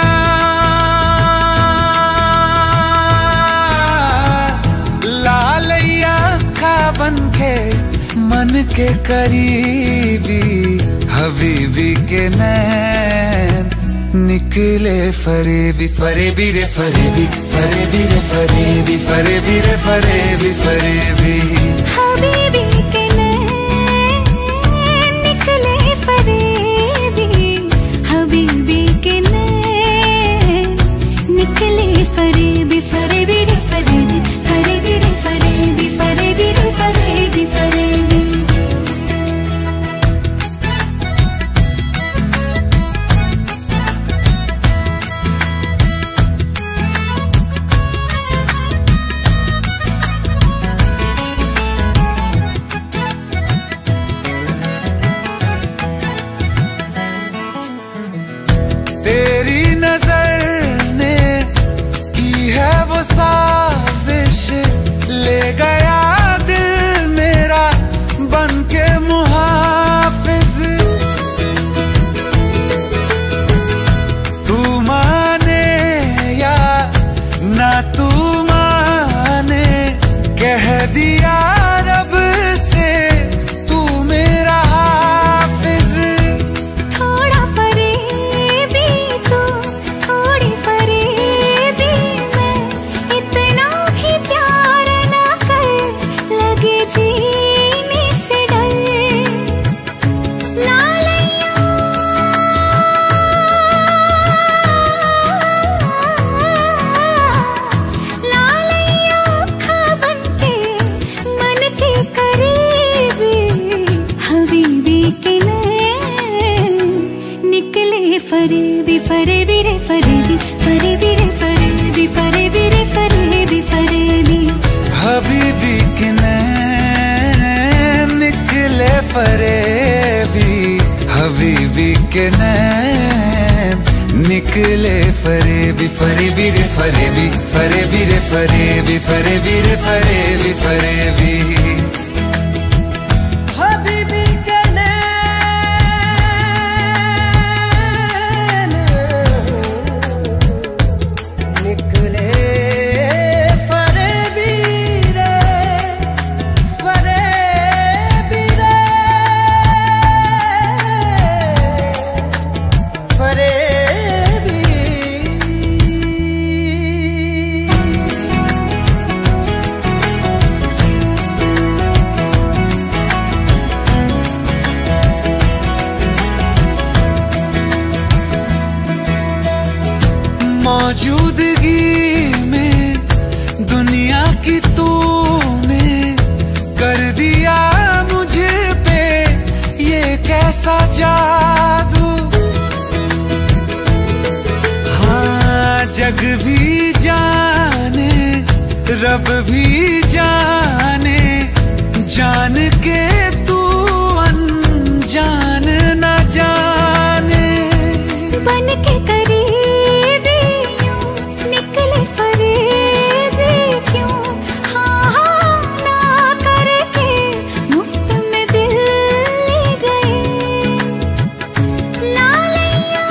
Speaker 6: लालैया खा बन के मन के करीबी, हबीबी के नैन निकले फरेबी, फरेबी रे फरेबी, फरेबी रे फरेबी, फरेबी रे फरेबी, फरेबी।
Speaker 8: हबीबी के नैन निकले फरेबी, हबीबी के नैन निकले फरेबी, फरेबी रे फरेबी, फरेबी रे फरेबी, फरेबी रे फरेबी, फरेबी।
Speaker 6: तेरी नजर ने की है वो साजिश, ले गया दिल मेरा बन के मुहाफिज। तू माने या ना तू माने, कह दिया रब से तू मेरा हाफिज।
Speaker 8: थोड़ा फरेबी तू, थोड़ी फरेबी मैं, इतना भी प्यार ना कर लगे जीने से डर। लालैया लालैया खा बन के मन के करीबी, हबीबी के नैन निकले फरेबी, फरेबी रे फरेबी, फरेबी रे फरेबी, फरेबी रे फरेबी, फरेबी।
Speaker 6: हबीबी के नैन निकले फरेबी, हबीबी के नैन निकले फरेबी, फरेबी रे फरेबी, फरेबी रे फरेबी, फरेबी रे फरेबी, फरेबी।
Speaker 11: हबीबी के नैन निकले फरेबी रे, फरेबी रे, फरेबी।
Speaker 6: मौजूदगी में दुनिया की तूने कर दिया मुझे पे ये कैसा जादू। हाँ जग भी जाने रब भी जाने, जान के तू अनजान न जाने।
Speaker 8: बन के करीबी यूं निकले फरेबी क्यों, हाँ हाँ ना करके मुफ्त में दिल ले गए। लालैया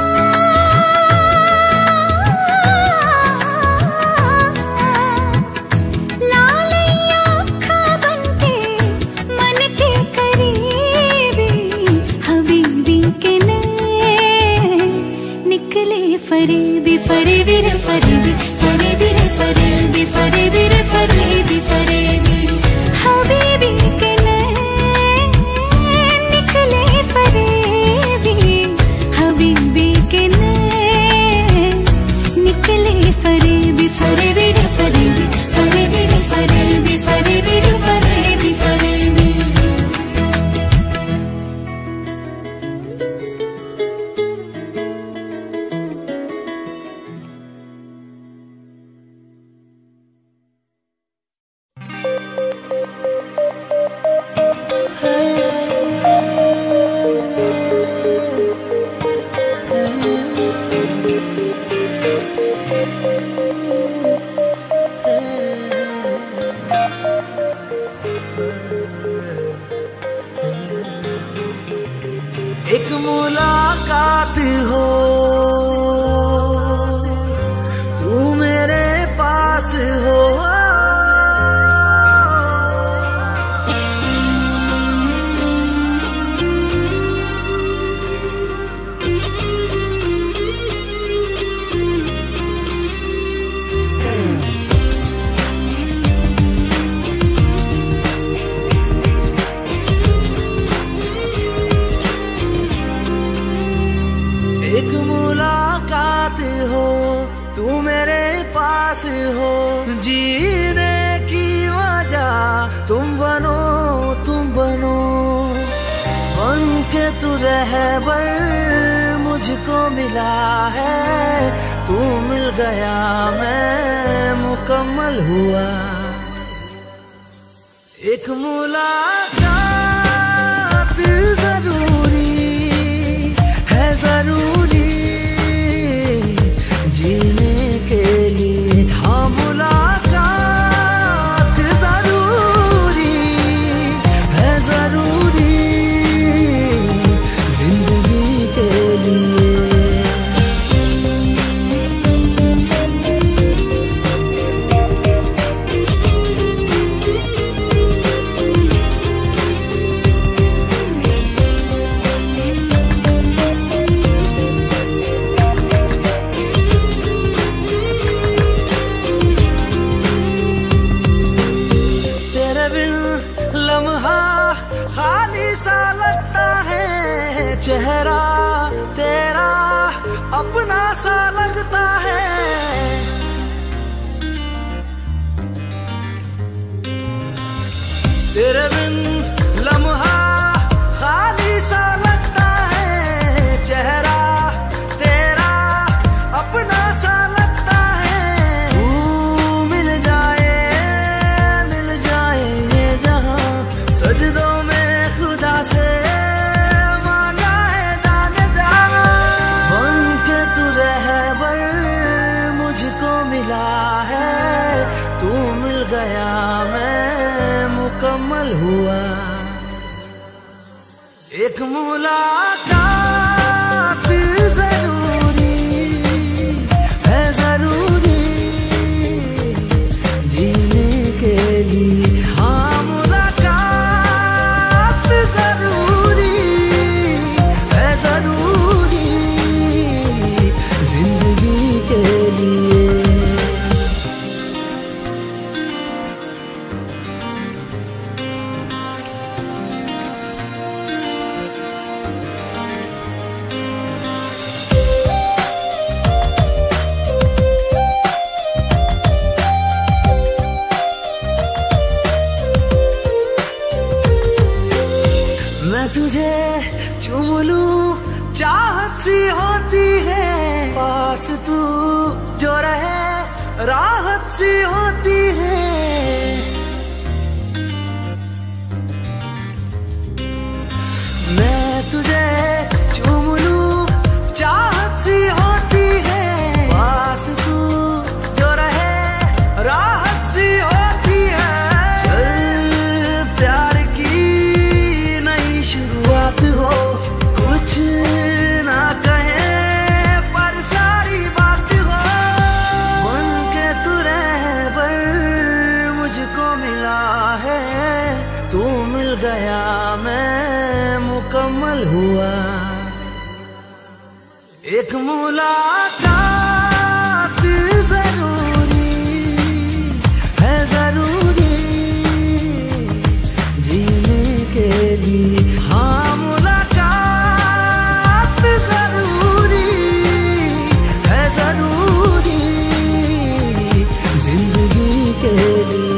Speaker 8: लालैया खा बन के मन के करीबी, हबीबी के नैन निकले फरेबी, फरेबी रे फरेबी, फरेबी रे फरेबी, फरेबी रे फरेबी, फरेबी। हबीबी के नैन निकले फरेबी, हबीबी के नैन निकले फरेबी, फरेबी रे फरेबी, फरेबी रे फरेबी, फरेबी रे फरेबी, फरेबी।
Speaker 11: मुलाकात हो, तू मेरे पास हो। एक मुलाकात हो, तू मेरे पास हो, जीने की वजह तुम बनो, तुम बनो। बन के तू रहबर मुझको मिला है, तू मिल गया मैं मुकम्मल हुआ। एक मुलाकात जरूरी है, जरूरी जीने के लिए। हाँ मुलाकात जरूरी है, जरूरी जिंदगी के लिए। चेहरा तेरा अपना सा लगता है, तेरे बिन लम्हा खाली सा लगता है। चेहरा तेरा अपना सा लगता है। तू मिल जाए, मिल जाए ये जहां, सजदों में खुदा से तू मिल गया मैं मुकम्मल हुआ। एक मुलाकात जरूरी है, जरूरी जीने के लिए। हाँ मुलाकात जरूरी है, जरूरी जिंदगी के लिए। मैं तुझे चूम लूं चाहत सी होती है, पास तू जो रहे राहत सी होती है। मैं तुझे चूम लूं चाहत सी होती है, पास तू जो रहे राहत सी होती है। चल प्यार की शुरुआत हो, कुछ ना कहे पर सारी बात हो। बन के तू रहबर मुझको मिला है, तू मिल गया मैं मुकम्मल हुआ। एक मुलाकात जरूरी है, जरूरी जीने के लिए। हाँ मुलाकात जरूरी है, जरूरी जिंदगी के लिए।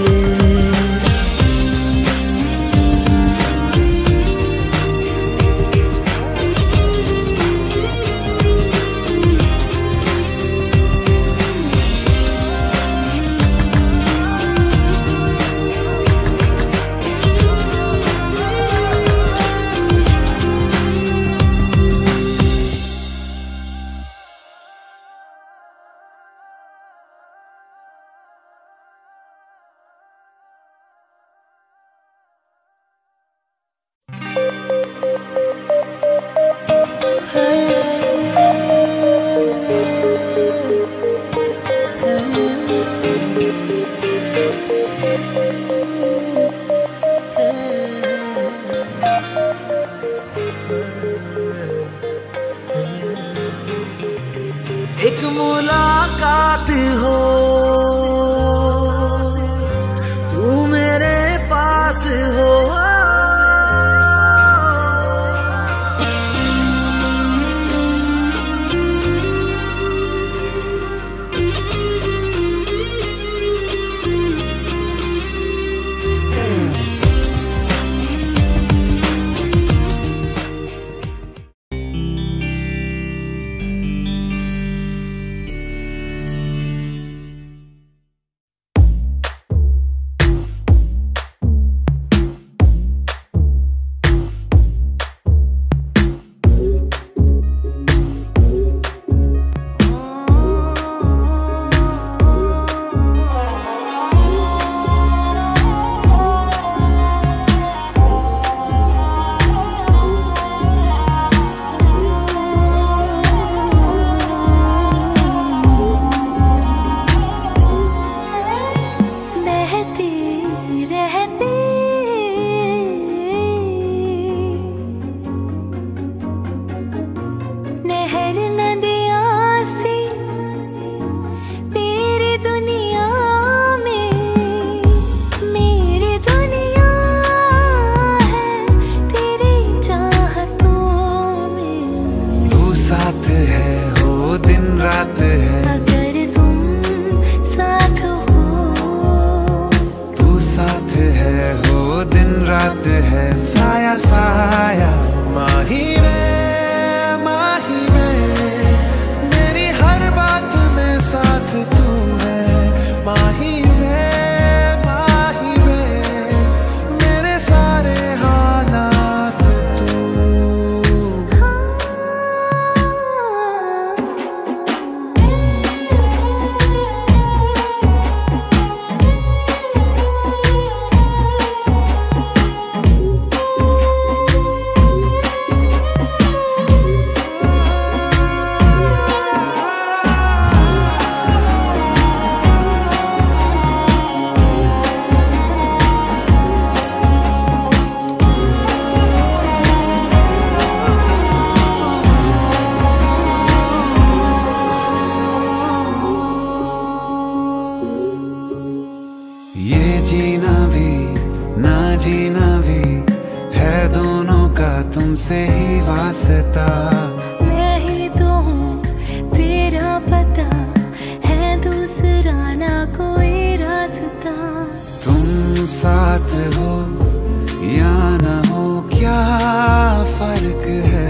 Speaker 4: तुमसे ही वास्ता।
Speaker 8: मैं ही तो हूँ तेरा पता, है दूसरा ना कोई रास्ता।
Speaker 4: तुम साथ हो या न हो क्या फर्क है,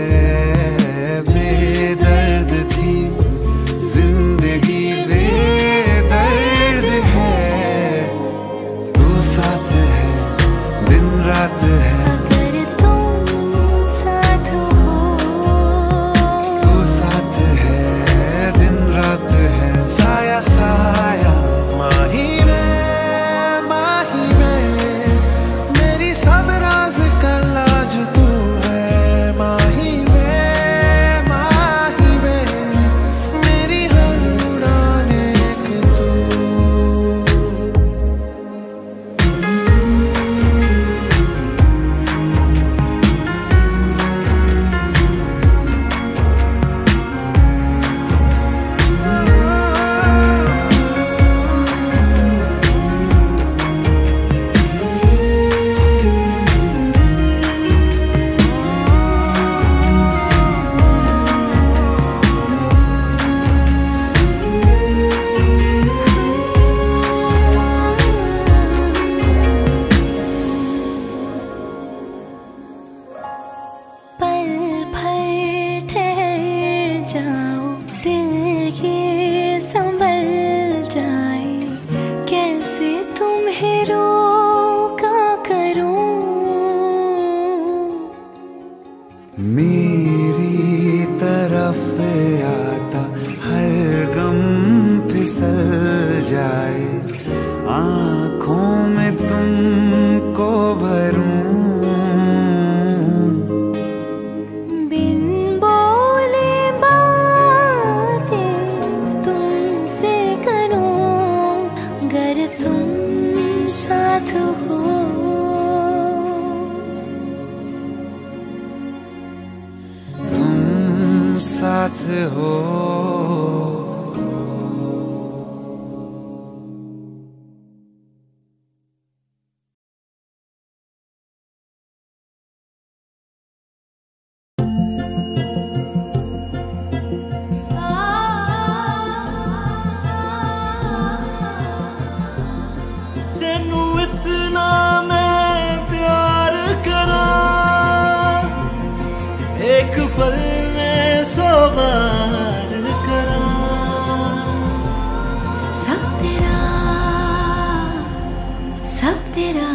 Speaker 4: बेदर्द थी जिंदगी बेदर्द है। तू साथ है दिन रात है,
Speaker 8: अगर तुम साथ हो।
Speaker 4: तू साथ है दिन रात है।
Speaker 2: साया साया माही में माही में मेरी सब राज का लाज तू है। माही में माही में मेरी हर उड़ान एक तू।
Speaker 8: पल भर ठहर जाओ, दिल ये संभल जाए। कैसे तुम्हें रोका करूं,
Speaker 4: मेरी तरफ आता हर गम फिसल जाए। आँखों में तुमको भरूं,
Speaker 8: बिन बोले बातें तुमसे करूं। गर तुम साथ हो,
Speaker 4: तुम साथ हो।
Speaker 11: तेनू इतना मैं प्यार करा, एक पल में सौ बार करा।
Speaker 8: सब तेरा सब तेरा।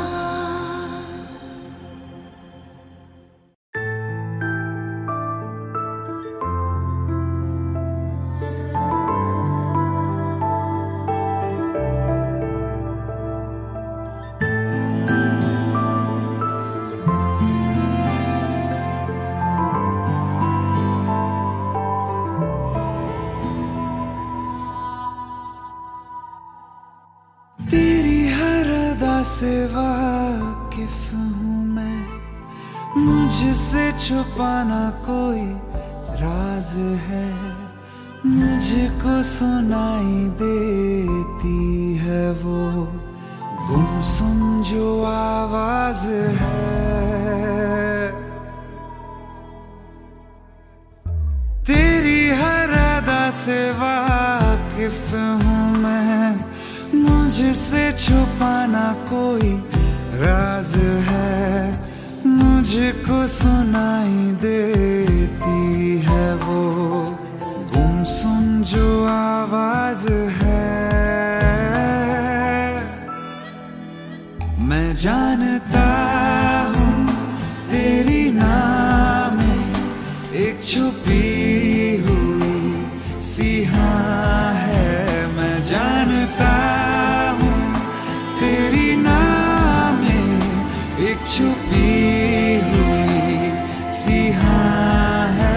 Speaker 4: तेरी हर अदा से वाकिफ हूँ मैं, मुझसे छुपाना कोई राज है। मुझको सुनाई देती है वो गुमसुम जो आवाज है। तेरी हर अदा से वाकिफ हूँ मैं, मुझसे छुपाना कोई राज है। मुझको सुनाई देती है वो गुमसुम जो आवाज है। मैं जानता हूँ तेरी नाम में एक छुपी हुई सी हाँ है। मैं जानता हूँ तेरी नाम में एक छुपी हुई सी हाँ है।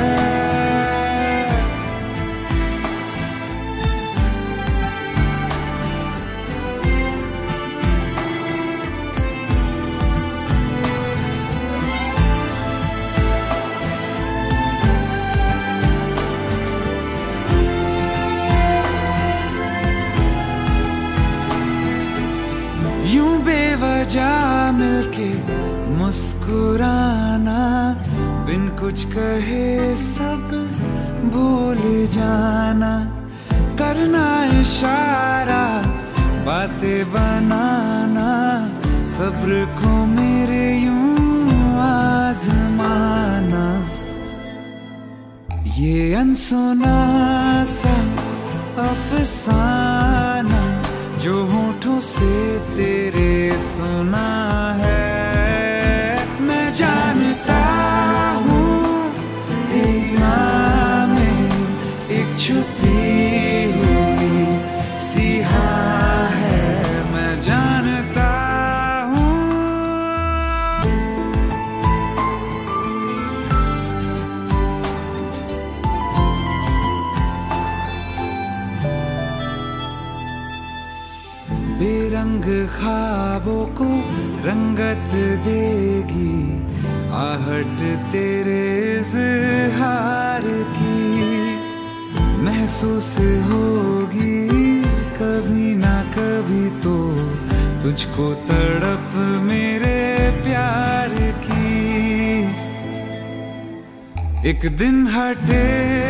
Speaker 4: यूं बेवजह मिलके
Speaker 6: मुस्कुराना, बिन कुछ कहे सब भूल जाना, करना इशारा, बातें बनाना, सब्र को मेरे यूं आजमाना। ये अनसुना सा अफसाना जो होठों से तेरे सुना है, मैं जानता हूँ तेरी नाम में एक छुपी हुई सिहा है, मैं जानता हूँ। बेरंग ख्वाबों को रंगत देगी आहट तेरे इज़हार की, महसूस होगी कभी ना कभी तो तुझको तड़प मेरे प्यार की। एक दिन हटे